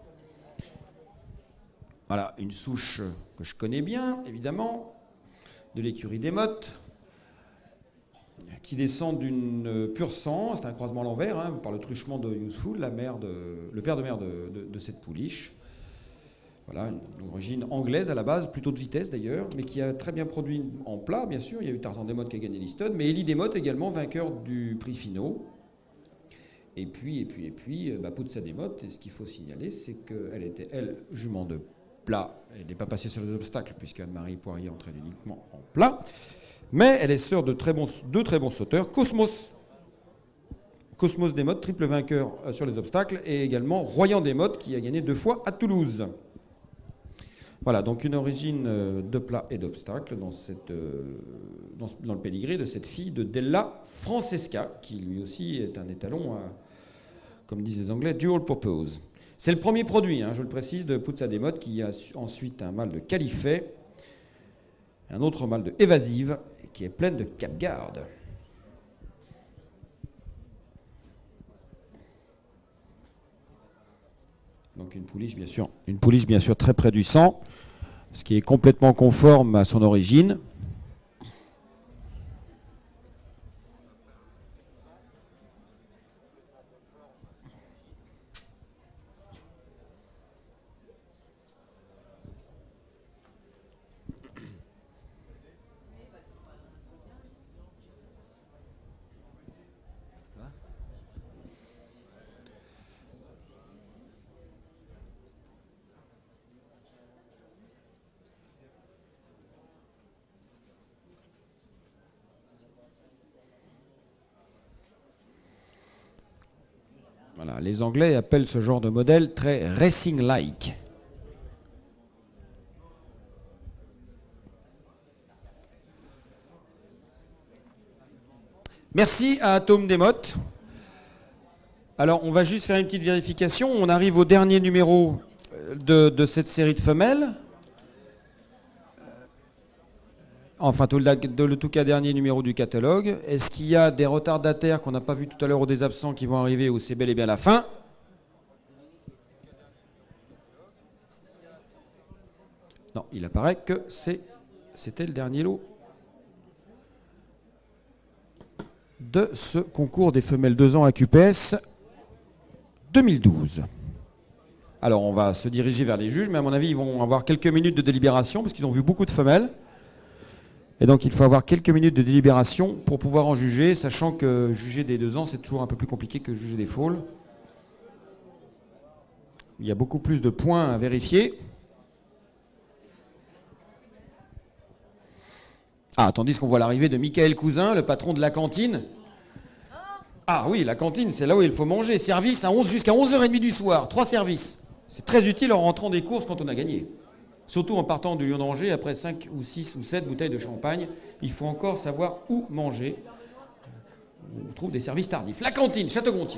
Voilà, une souche que je connais bien, évidemment, de l'écurie Desmottes, qui descend d'une pure sang, c'est un croisement à l'envers, hein, par le truchement de Useful, la mère de, le père de mère de, de, de cette pouliche. Voilà, une origine anglaise à la base, plutôt de vitesse d'ailleurs, mais qui a très bien produit en plat, bien sûr. Il y a eu Tarzan Desmottes qui a gagné l'Easton, mais Elie Desmottes également vainqueur du prix Finaux. Et puis, et puis, et puis, bah, Pouzza Desmottes, et ce qu'il faut signaler, c'est qu'elle était, elle, jument de plat. Elle n'est pas passée sur les obstacles, puisque Anne-Marie Poirier entraîne uniquement en plat. Mais elle est sœur de très bons, deux très bons sauteurs, Cosmos. Cosmos Desmottes, triple vainqueur sur les obstacles, et également Royan Desmottes, qui a gagné deux fois à Toulouse. Voilà, donc une origine de plat et d'obstacles dans, dans, dans le pédigré de cette fille de Della Francesca, qui lui aussi est un étalon, à, comme disent les Anglais, dual purpose. C'est le premier produit, hein, je le précise, de Pouzza Desmottes, qui a ensuite un mâle de Califet, un autre mâle de Évasive, qui est pleine de Cap-Garde. Donc une pouliche, bien sûr, une pouliche, bien sûr, très près du sang, ce qui est complètement conforme à son origine. Voilà, les Anglais appellent ce genre de modèle très racing-like. Merci à Atome Desmottes. Alors, on va juste faire une petite vérification. On arrive au dernier numéro de, de cette série de femelles. Enfin, tout le, de, le tout cas dernier numéro du catalogue. Est-ce qu'il y a des retardataires qu'on n'a pas vu tout à l'heure ou des absents qui vont arriver ou c'est bel et bien la fin? Non, il apparaît que c'était le dernier lot de ce concours des femelles deux ans à Q P S deux mille douze. Alors, on va se diriger vers les juges, mais à mon avis, ils vont avoir quelques minutes de délibération parce qu'ils ont vu beaucoup de femelles. Et donc, il faut avoir quelques minutes de délibération pour pouvoir en juger, sachant que juger des deux ans, c'est toujours un peu plus compliqué que juger des foals. Il y a beaucoup plus de points à vérifier. Ah, tandis qu'on voit l'arrivée de Michael Cousin, le patron de la cantine. Ah oui, la cantine, c'est là où il faut manger. Service à onze jusqu'à onze heures trente du soir. Trois services. C'est très utile en rentrant des courses quand on a gagné. Surtout en partant du Lion d'Angers, après cinq ou six ou sept bouteilles de champagne, il faut encore savoir où manger. On trouve des services tardifs. La cantine, Château-Gontier.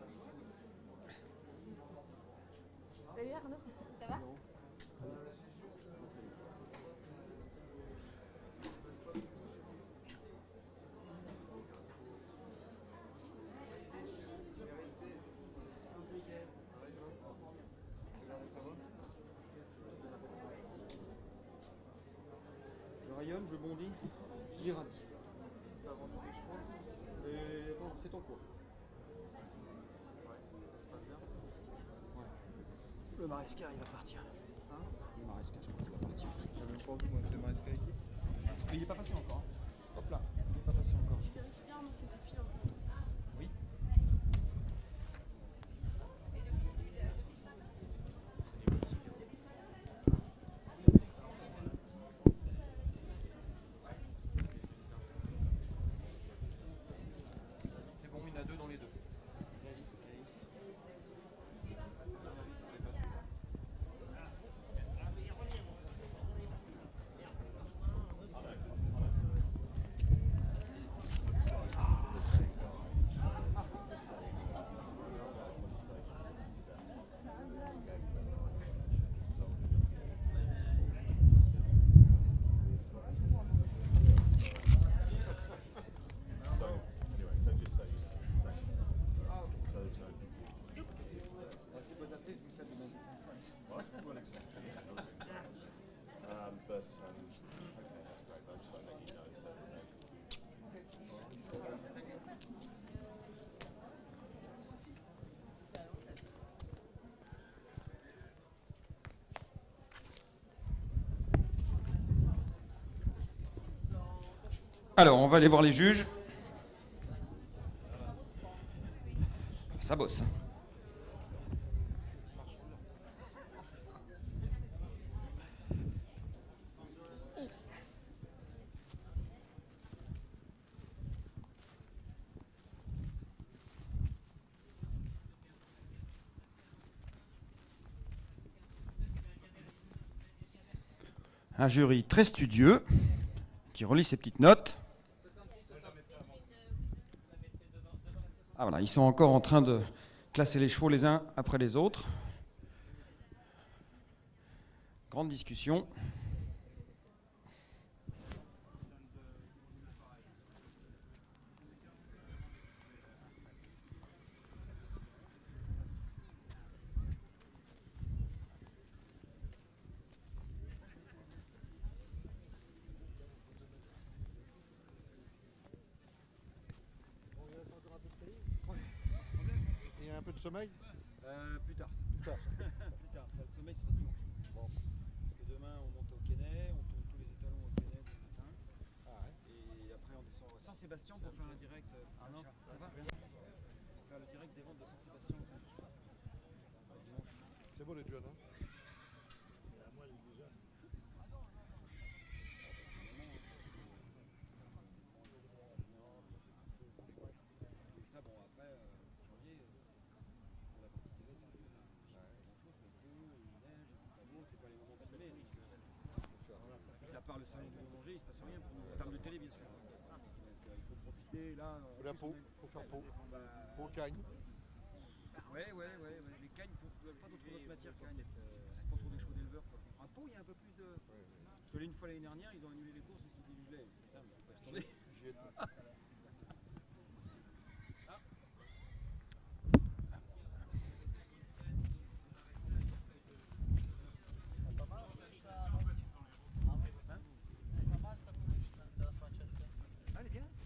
Salut Arnaud, ça va? rayonne, je bondis, j'irradie. Tu as vendu des chevaux? Et bon, c'est en cours. Ouais, ça se passe bien. Ouais. Le Maresca, il va partir. Hein? Le Maresca, je crois qu'il va partir. J'ai même pas vu moi, c'est Maresca équipe. Mais il n'est pas passé encore. Hein. Hop là, il n'est pas passé encore. Tu vérifies bien tes pupilles encore. Oui. C'est bon, il y en a deux dans les deux. Um, but um, okay, that's great. But I just want to let you know so that they. Alors, on va aller voir les juges. Ça bosse. Un jury très studieux qui relit ses petites notes. Ah voilà, ils sont encore en train de classer les chevaux les uns après les autres. Grande discussion. Il y a un peu de sommeil? Euh, plus tard. Plus tard, ça. Plus tard. Ça, le sommeil, c'est pas dimanche. Bon. Parce que demain, on monte au Kenney, on tourne tous les étalons au Kenney dès le matin. Ah ouais. Et après, on descend à Saint-Sébastien pour faire un direct. Ah non, ça va bien. Faire le direct des ventes de Saint-Sébastien au samedi. Euh, dimanche. C'est beau les jeunes, hein? Et ça, bon, après, euh, janvier, euh, pour la partie télé, c'est pas grand-chose, mais peu, il neige, c'est pas beau, c'est pas les moments de filmer. Donc, euh, voilà, ça fait qu'à part le salon du boulanger, il se passe rien pour nous, en termes de télé, bien sûr. Donc, euh, il faut profiter, là. euh, La en plus, peau, on est- faut faire peau. Bah, Peau cagne. ouais, ouais, ouais, ouais. Les cagnes, pour, pas d'autre d'autres matières cagnes. Euh, c'est pas trop des chevaux d'éleveurs, quoi. Un pot, il y a un peu plus de. Ouais, ouais. Je suis allé une fois l'année dernière, ils ont annulé les courses parce qu'ils délugeaient. Putain, mais faut pas se tourner. J'y étais. Ah, elle est bien.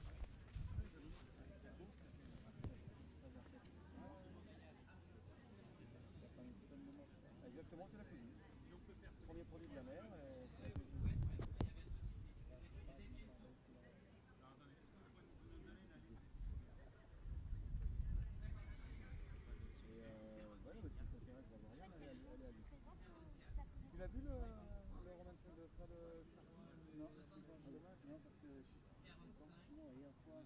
Exactement, c'est la cuisine. Premier produit de la mer. Et c'est la cuisine. Et euh, ouais, mais tu t'intéresses, on va voir rien, elle est elle est à lui. Tu l'as vu le, le romancing de Fred euh, Stark? Non, dommage. Non, parce que je suis non, hier soir.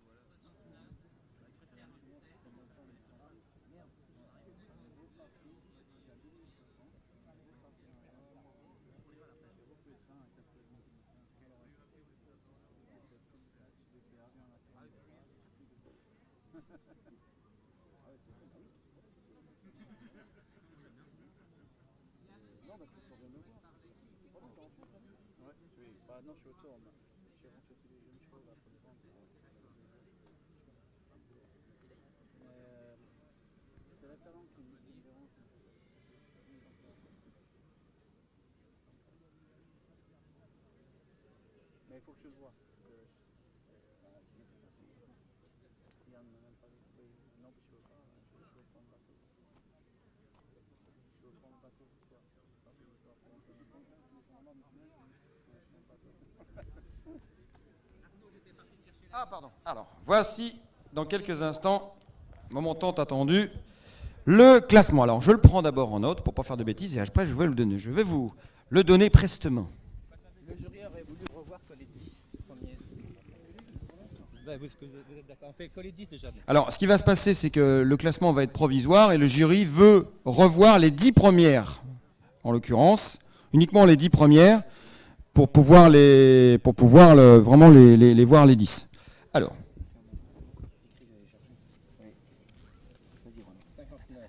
Non, parce que ça vient de me voir. Oh, mais c'est en France, hein. Ouais, oui. Bah non, je suis autour. Moi. Je rentre tous les jeunes chevaux là pour les vendre. Mais euh, c'est la talente qui me dérange. Mais il faut que je le vois. Parce que. Yann n'a même pas vu. Non, puis je veux pas. Je veux jouer sans le bateau. Je veux prendre le bateau pour toi. C'est pas plus histoire pour un peu. Ah, pardon. Alors, voici, dans quelques instants, moment tant attendu, le classement. Alors, je le prends d'abord en note pour ne pas faire de bêtises et après, je vais le donner. Je vais vous le donner prestement. Le jury aurait voulu revoir que les dix premiers. Ben, vous, vous êtes d'accord. On fait que les dix déjà. Alors, ce qui va se passer, c'est que le classement va être provisoire et le jury veut revoir les dix premières, en l'occurrence, uniquement les dix premières, pour pouvoir, les, pour pouvoir le, vraiment les, les, les voir les dix. Alors. cinquante-neuf.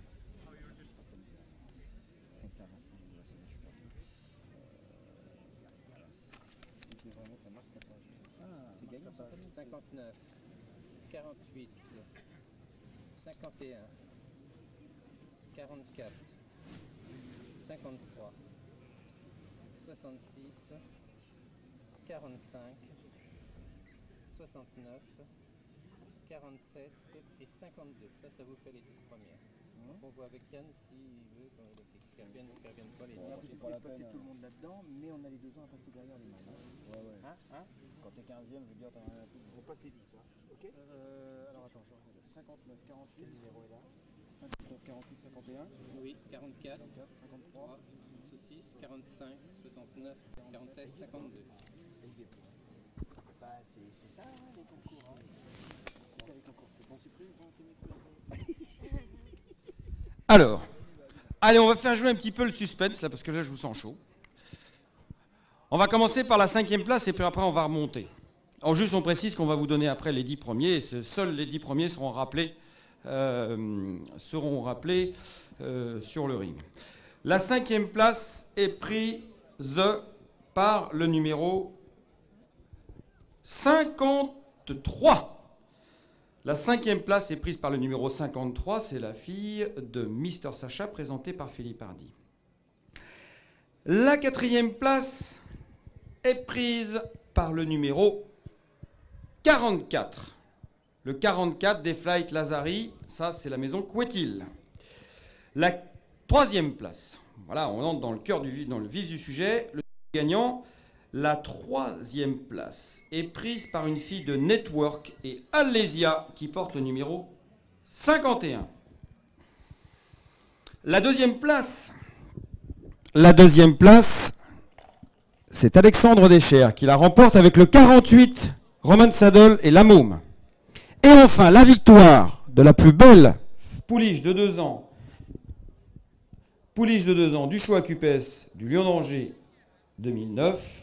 cinquante-neuf, quarante-huit, cinquante et un, quarante-quatre, cinquante-trois, soixante-six, quarante-cinq, soixante-neuf, quarante-sept et cinquante-deux. Ça, ça vous fait les dix premières. Donc on voit avec Yann s'il veut qu'elles reviennent ou qu'elles reviennent pas les dix. C'est pas la peine. Tout le monde là-dedans, mais on a les deux ans à passer derrière les mains. Ouais, ouais. Hein, hein. Quand t'es quinzième, je veux dire, t'en as un peu. On passe les dix, hein. Ok. Euh, alors attends, je regarde. cinquante-neuf, quarante-huit, zéro est là. cinquante-neuf, quarante-huit, cinquante et un. Oui, quarante-quatre, cinquante-trois. soixante-six, quarante-cinq, soixante-neuf, quarante-sept, cinquante-deux. Bah, c'est ça, hein, les concours. Hein. C'est ça, les concours. C'est bon, supprime, bon, c'est Alors, allez, on va faire jouer un petit peu le suspense, là, parce que là, je vous sens chaud. On va commencer par la cinquième place, et puis après, on va remonter. En juste, on précise qu'on va vous donner après les dix premiers, et seuls les dix premiers seront rappelés, euh, seront rappelés euh, sur le ring. La cinquième place est prise par le numéro cinquante-trois. La cinquième place est prise par le numéro cinquante-trois, c'est la fille de Mister Sacha, présentée par Philippe Hardy. La quatrième place est prise par le numéro quarante-quatre. Le quarante-quatre des Flight Lazari, ça c'est la maison Couetil. La troisième place, voilà, on entre dans le cœur du dans le vif du sujet, le gagnant. La troisième place est prise par une fille de Network et Alésia qui porte le numéro cinquante et un. La deuxième place, la deuxième place, c'est Alexandre Deschères qui la remporte avec le quarante-huit, Roman Saddle et la Môme. Et enfin, la victoire de la plus belle pouliche de deux ans, pouliche de deux ans du Choix Cupès du Lion d'Angers deux mille neuf,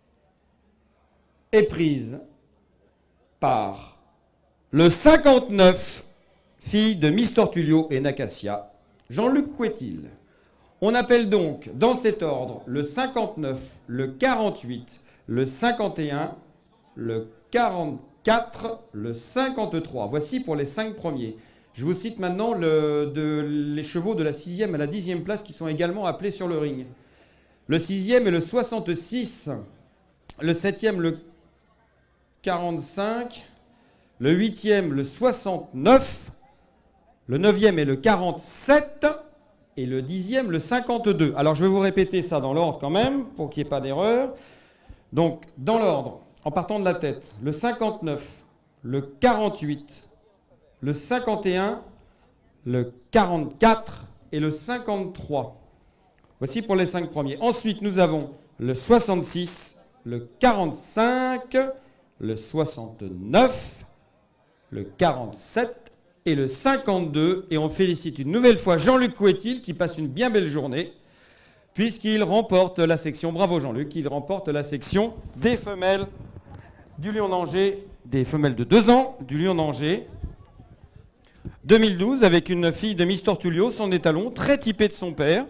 est prise par le cinquante-neuf, fille de Miss Tortulio et Nacasia, Jean-Luc Couetil. On appelle donc, dans cet ordre, le cinquante-neuf, le quarante-huit, le cinquante et un, le quarante-quatre, le cinquante-trois. Voici pour les cinq premiers. Je vous cite maintenant le, de, les chevaux de la sixième à la dixième place qui sont également appelés sur le ring. Le sixième est le soixante-six, le septième le quarante-cinq, le huitième le soixante-neuf, le neuvième est le quarante-sept et le dixième le cinquante-deux. Alors je vais vous répéter ça dans l'ordre quand même pour qu'il n'y ait pas d'erreur. Donc dans l'ordre, en partant de la tête, le cinquante-neuf, le quarante-huit, le cinquante et un, le quarante-quatre et le cinquante-trois. Voici pour les cinq premiers. Ensuite, nous avons le soixante-six, le quarante-cinq, le soixante-neuf, le quarante-sept et le cinquante-deux. Et on félicite une nouvelle fois Jean-Luc Couetil qui passe une bien belle journée puisqu'il remporte la section, bravo Jean-Luc, il remporte la section des femelles du Lion d'Angers, des femelles de deux ans du Lion d'Angers deux mille douze avec une fille de Miss Tortulio, son étalon, très typé de son père.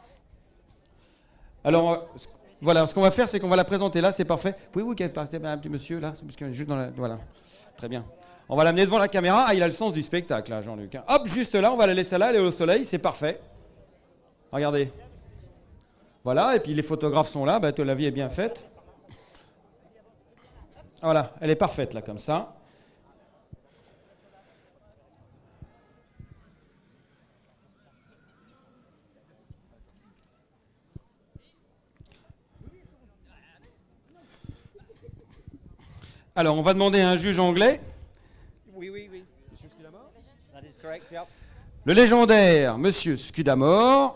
Alors, voilà, ce qu'on va faire, c'est qu'on va la présenter là, c'est parfait. Pouvez-vous passer un petit monsieur là, parce que juste dans la, voilà, très bien. On va l'amener devant la caméra. Ah, il a le sens du spectacle, là, Jean-Luc. Hop, juste là, on va la laisser là, elle est au soleil, c'est parfait. Regardez. Voilà, et puis les photographes sont là, bah, la vie est bien faite. Voilà, elle est parfaite là, comme ça. Alors, on va demander à un juge anglais. Oui, oui, oui. Monsieur Scudamore? That is correct, yep. Le légendaire Monsieur Scudamore,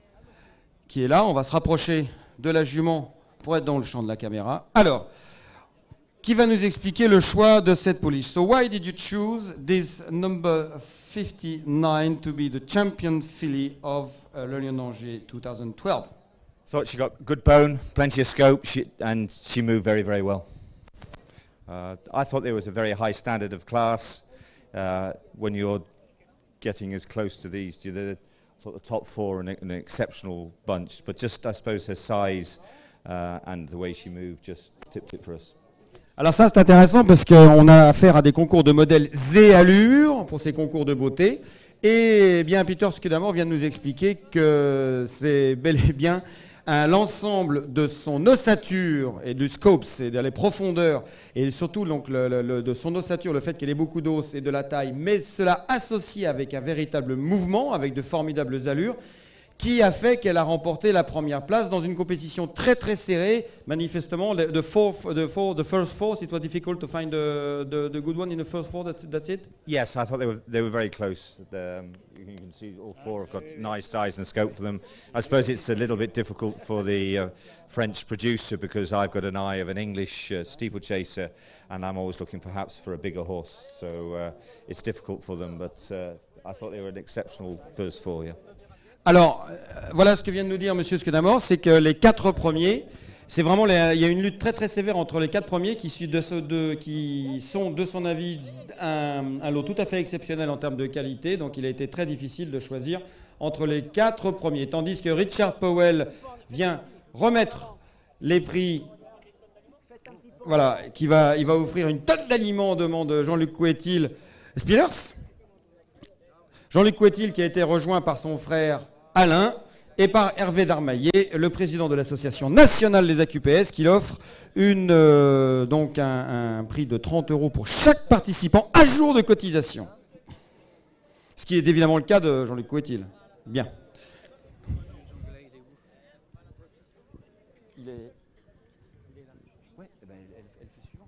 qui est là. On va se rapprocher de la jument pour être dans le champ de la caméra. Alors, qui va nous expliquer le choix de cette pouliche. So why did you choose this number fifty-nine to be the champion filly of uh, Le Lion d'Angers twenty twelve? Thought she got good bone, plenty of scope, she, and she moved very, very well. Uh, I thought there was a very high standard of class uh, when you're getting as close to these. You're the sort of top four in an exceptional bunch, but just I suppose her size uh, and the way she moved just tipped it for us. Alors ça c'est intéressant parce qu'on a affaire à des concours de modèles et allure pour ces concours de beauté. Et eh bien Peter Scudamore vient de nous expliquer que c'est bel et bien l'ensemble de son ossature et du scope, c'est-à-dire les profondeurs, et surtout donc, le, le, le, de son ossature, le fait qu'elle ait beaucoup d'os et de la taille, mais cela associé avec un véritable mouvement, avec de formidables allures, qui a fait qu'elle a remporté la première place dans une compétition très très serrée. Manifestement, the, fourth, the, four, the first four, it was difficult to find the, the, the good one in the first four, that's, that's it? Yes, I thought they were, they were very close. Um, you can see all four have got nice size and scope for them. I suppose it's a little bit difficult for the uh, French producer because I've got an eye of an English uh, steeplechaser and I'm always looking perhaps for a bigger horse. So uh, it's difficult for them, but uh, I thought they were an exceptional first four, yeah. Alors, euh, voilà ce que vient de nous dire Monsieur Scudamore, c'est que les quatre premiers, c'est vraiment les, il y a une lutte très très sévère entre les quatre premiers qui, de ce, de, qui sont, de son avis, un, un lot tout à fait exceptionnel en termes de qualité. Donc, il a été très difficile de choisir entre les quatre premiers. Tandis que Richard Powell vient remettre les prix, voilà, qui va, il va offrir une tonne d'aliments, demande Jean-Luc Couetil. Spillers Jean-Luc Couetil qui a été rejoint par son frère Alain et par Hervé Darmaillet, le président de l'Association nationale des A Q P S, qui offre une, euh, donc un, un prix de trente euros pour chaque participant à jour de cotisation. Ce qui est évidemment le cas de Jean-Luc Couetil. Bien. Il est... Il est là. Ouais, eh ben, elle, elle fait suivant.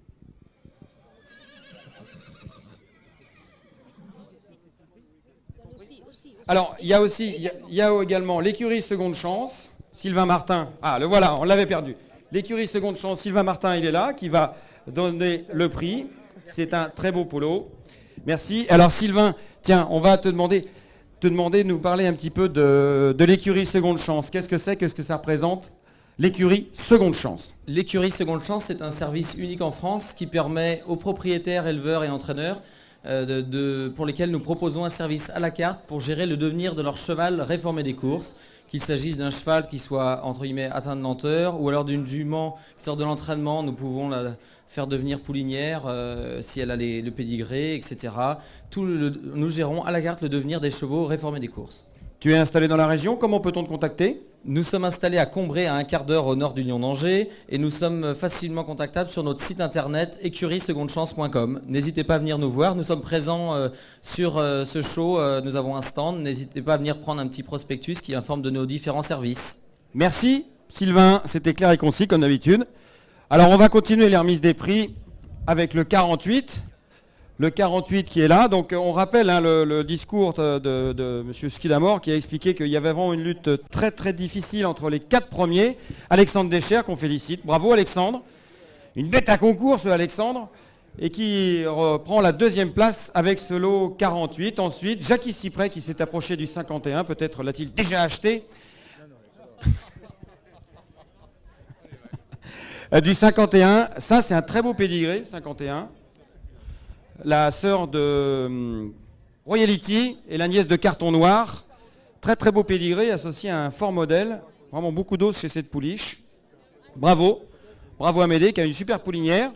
Alors, il y a aussi, il y a, il y a également l'écurie Seconde Chance, Sylvain Martin. Ah, le voilà, on l'avait perdu. L'écurie Seconde Chance, Sylvain Martin, il est là, qui va donner le prix. C'est un très beau polo. Merci. Alors, Sylvain, tiens, on va te demander, te demander de nous parler un petit peu de, de l'écurie Seconde Chance. Qu'est-ce que c'est? Qu'est-ce que ça représente? L'écurie Seconde Chance. L'écurie Seconde Chance, c'est un service unique en France qui permet aux propriétaires, éleveurs et entraîneurs De, de, pour lesquels nous proposons un service à la carte pour gérer le devenir de leur cheval réformé des courses, qu'il s'agisse d'un cheval qui soit entre guillemets atteint de lenteur ou alors d'une jument qui sort de l'entraînement, nous pouvons la faire devenir poulinière euh, si elle a les, le pédigré, et cetera. Tout le, nous gérons à la carte le devenir des chevaux réformés des courses. Tu es installé dans la région, comment peut-on te contacter? Nous sommes installés à Combray, à un quart d'heure au nord du Lion d'Angers, et nous sommes facilement contactables sur notre site internet écurie seconde chance point com. N'hésitez pas à venir nous voir, nous sommes présents euh, sur euh, ce show, euh, nous avons un stand, n'hésitez pas à venir prendre un petit prospectus qui informe de nos différents services. Merci Sylvain, c'était clair et concis comme d'habitude. Alors on va continuer les remises des prix avec le quarante-huit. Le quarante-huit qui est là, donc on rappelle hein, le, le discours de, de, de M. Scudamore qui a expliqué qu'il y avait vraiment une lutte très très difficile entre les quatre premiers. Alexandre Deschères qu'on félicite, bravo Alexandre, une bête à concours ce Alexandre, et qui reprend la deuxième place avec ce lot quarante-huit. Ensuite Jackie Cyprès qui s'est approché du cinquante et un, peut-être l'a-t-il déjà acheté. Du cinquante et un, ça c'est un très beau pédigré, cinquante et un. La sœur de hum, Royalty et la nièce de Carton Noir. Très très beau pédigré associé à un fort modèle. Vraiment beaucoup d'os chez cette pouliche. Bravo. Bravo à Médée qui a une super poulinière.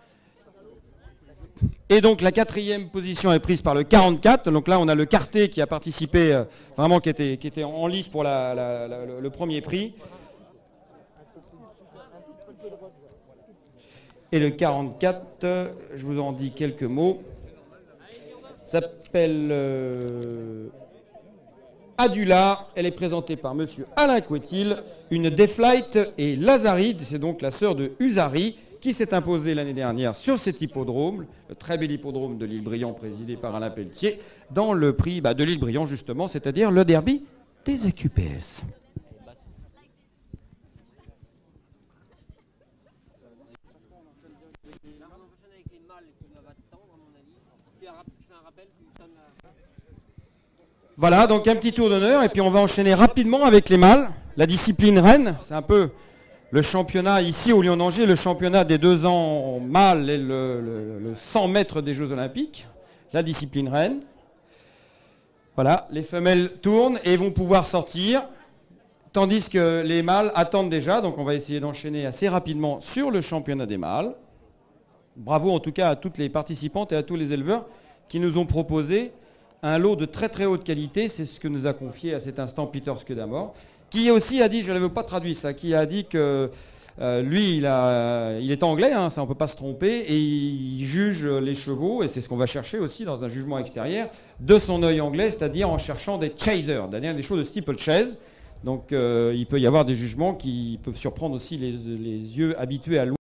Et donc la quatrième position est prise par le quarante-quatre. Donc là on a le Carté qui a participé, euh, vraiment qui était, qui était en lice pour la, la, la, le, le premier prix. Et le quarante-quatre, euh, je vous en dis quelques mots, s'appelle euh, Adula. Elle est présentée par monsieur Alain Couetil, une Deflight et Lazaride, c'est donc la sœur de Usari, qui s'est imposée l'année dernière sur cet hippodrome, le très bel hippodrome de l'Île-Briand présidé par Alain Pelletier, dans le prix bah, de l'Île-Briand justement, c'est-à-dire le derby des A Q P S. Voilà, donc un petit tour d'honneur, et puis on va enchaîner rapidement avec les mâles. La discipline reine, c'est un peu le championnat ici au Lyon-Angers, le championnat des deux ans mâles et le, le, le cent mètres des Jeux Olympiques. La discipline reine. Voilà, les femelles tournent et vont pouvoir sortir, tandis que les mâles attendent déjà, donc on va essayer d'enchaîner assez rapidement sur le championnat des mâles. Bravo en tout cas à toutes les participantes et à tous les éleveurs qui nous ont proposé un lot de très très haute qualité, c'est ce que nous a confié à cet instant Peter Scudamore, qui aussi a dit, je ne l'avais pas traduit ça, qui a dit que euh, lui, il, a, il est anglais, hein, ça on ne peut pas se tromper, et il juge les chevaux, et c'est ce qu'on va chercher aussi dans un jugement extérieur, de son œil anglais, c'est-à-dire en cherchant des chasers, c'est-à-dire des chevaux de steeplechase. Donc euh, il peut y avoir des jugements qui peuvent surprendre aussi les, les yeux habitués à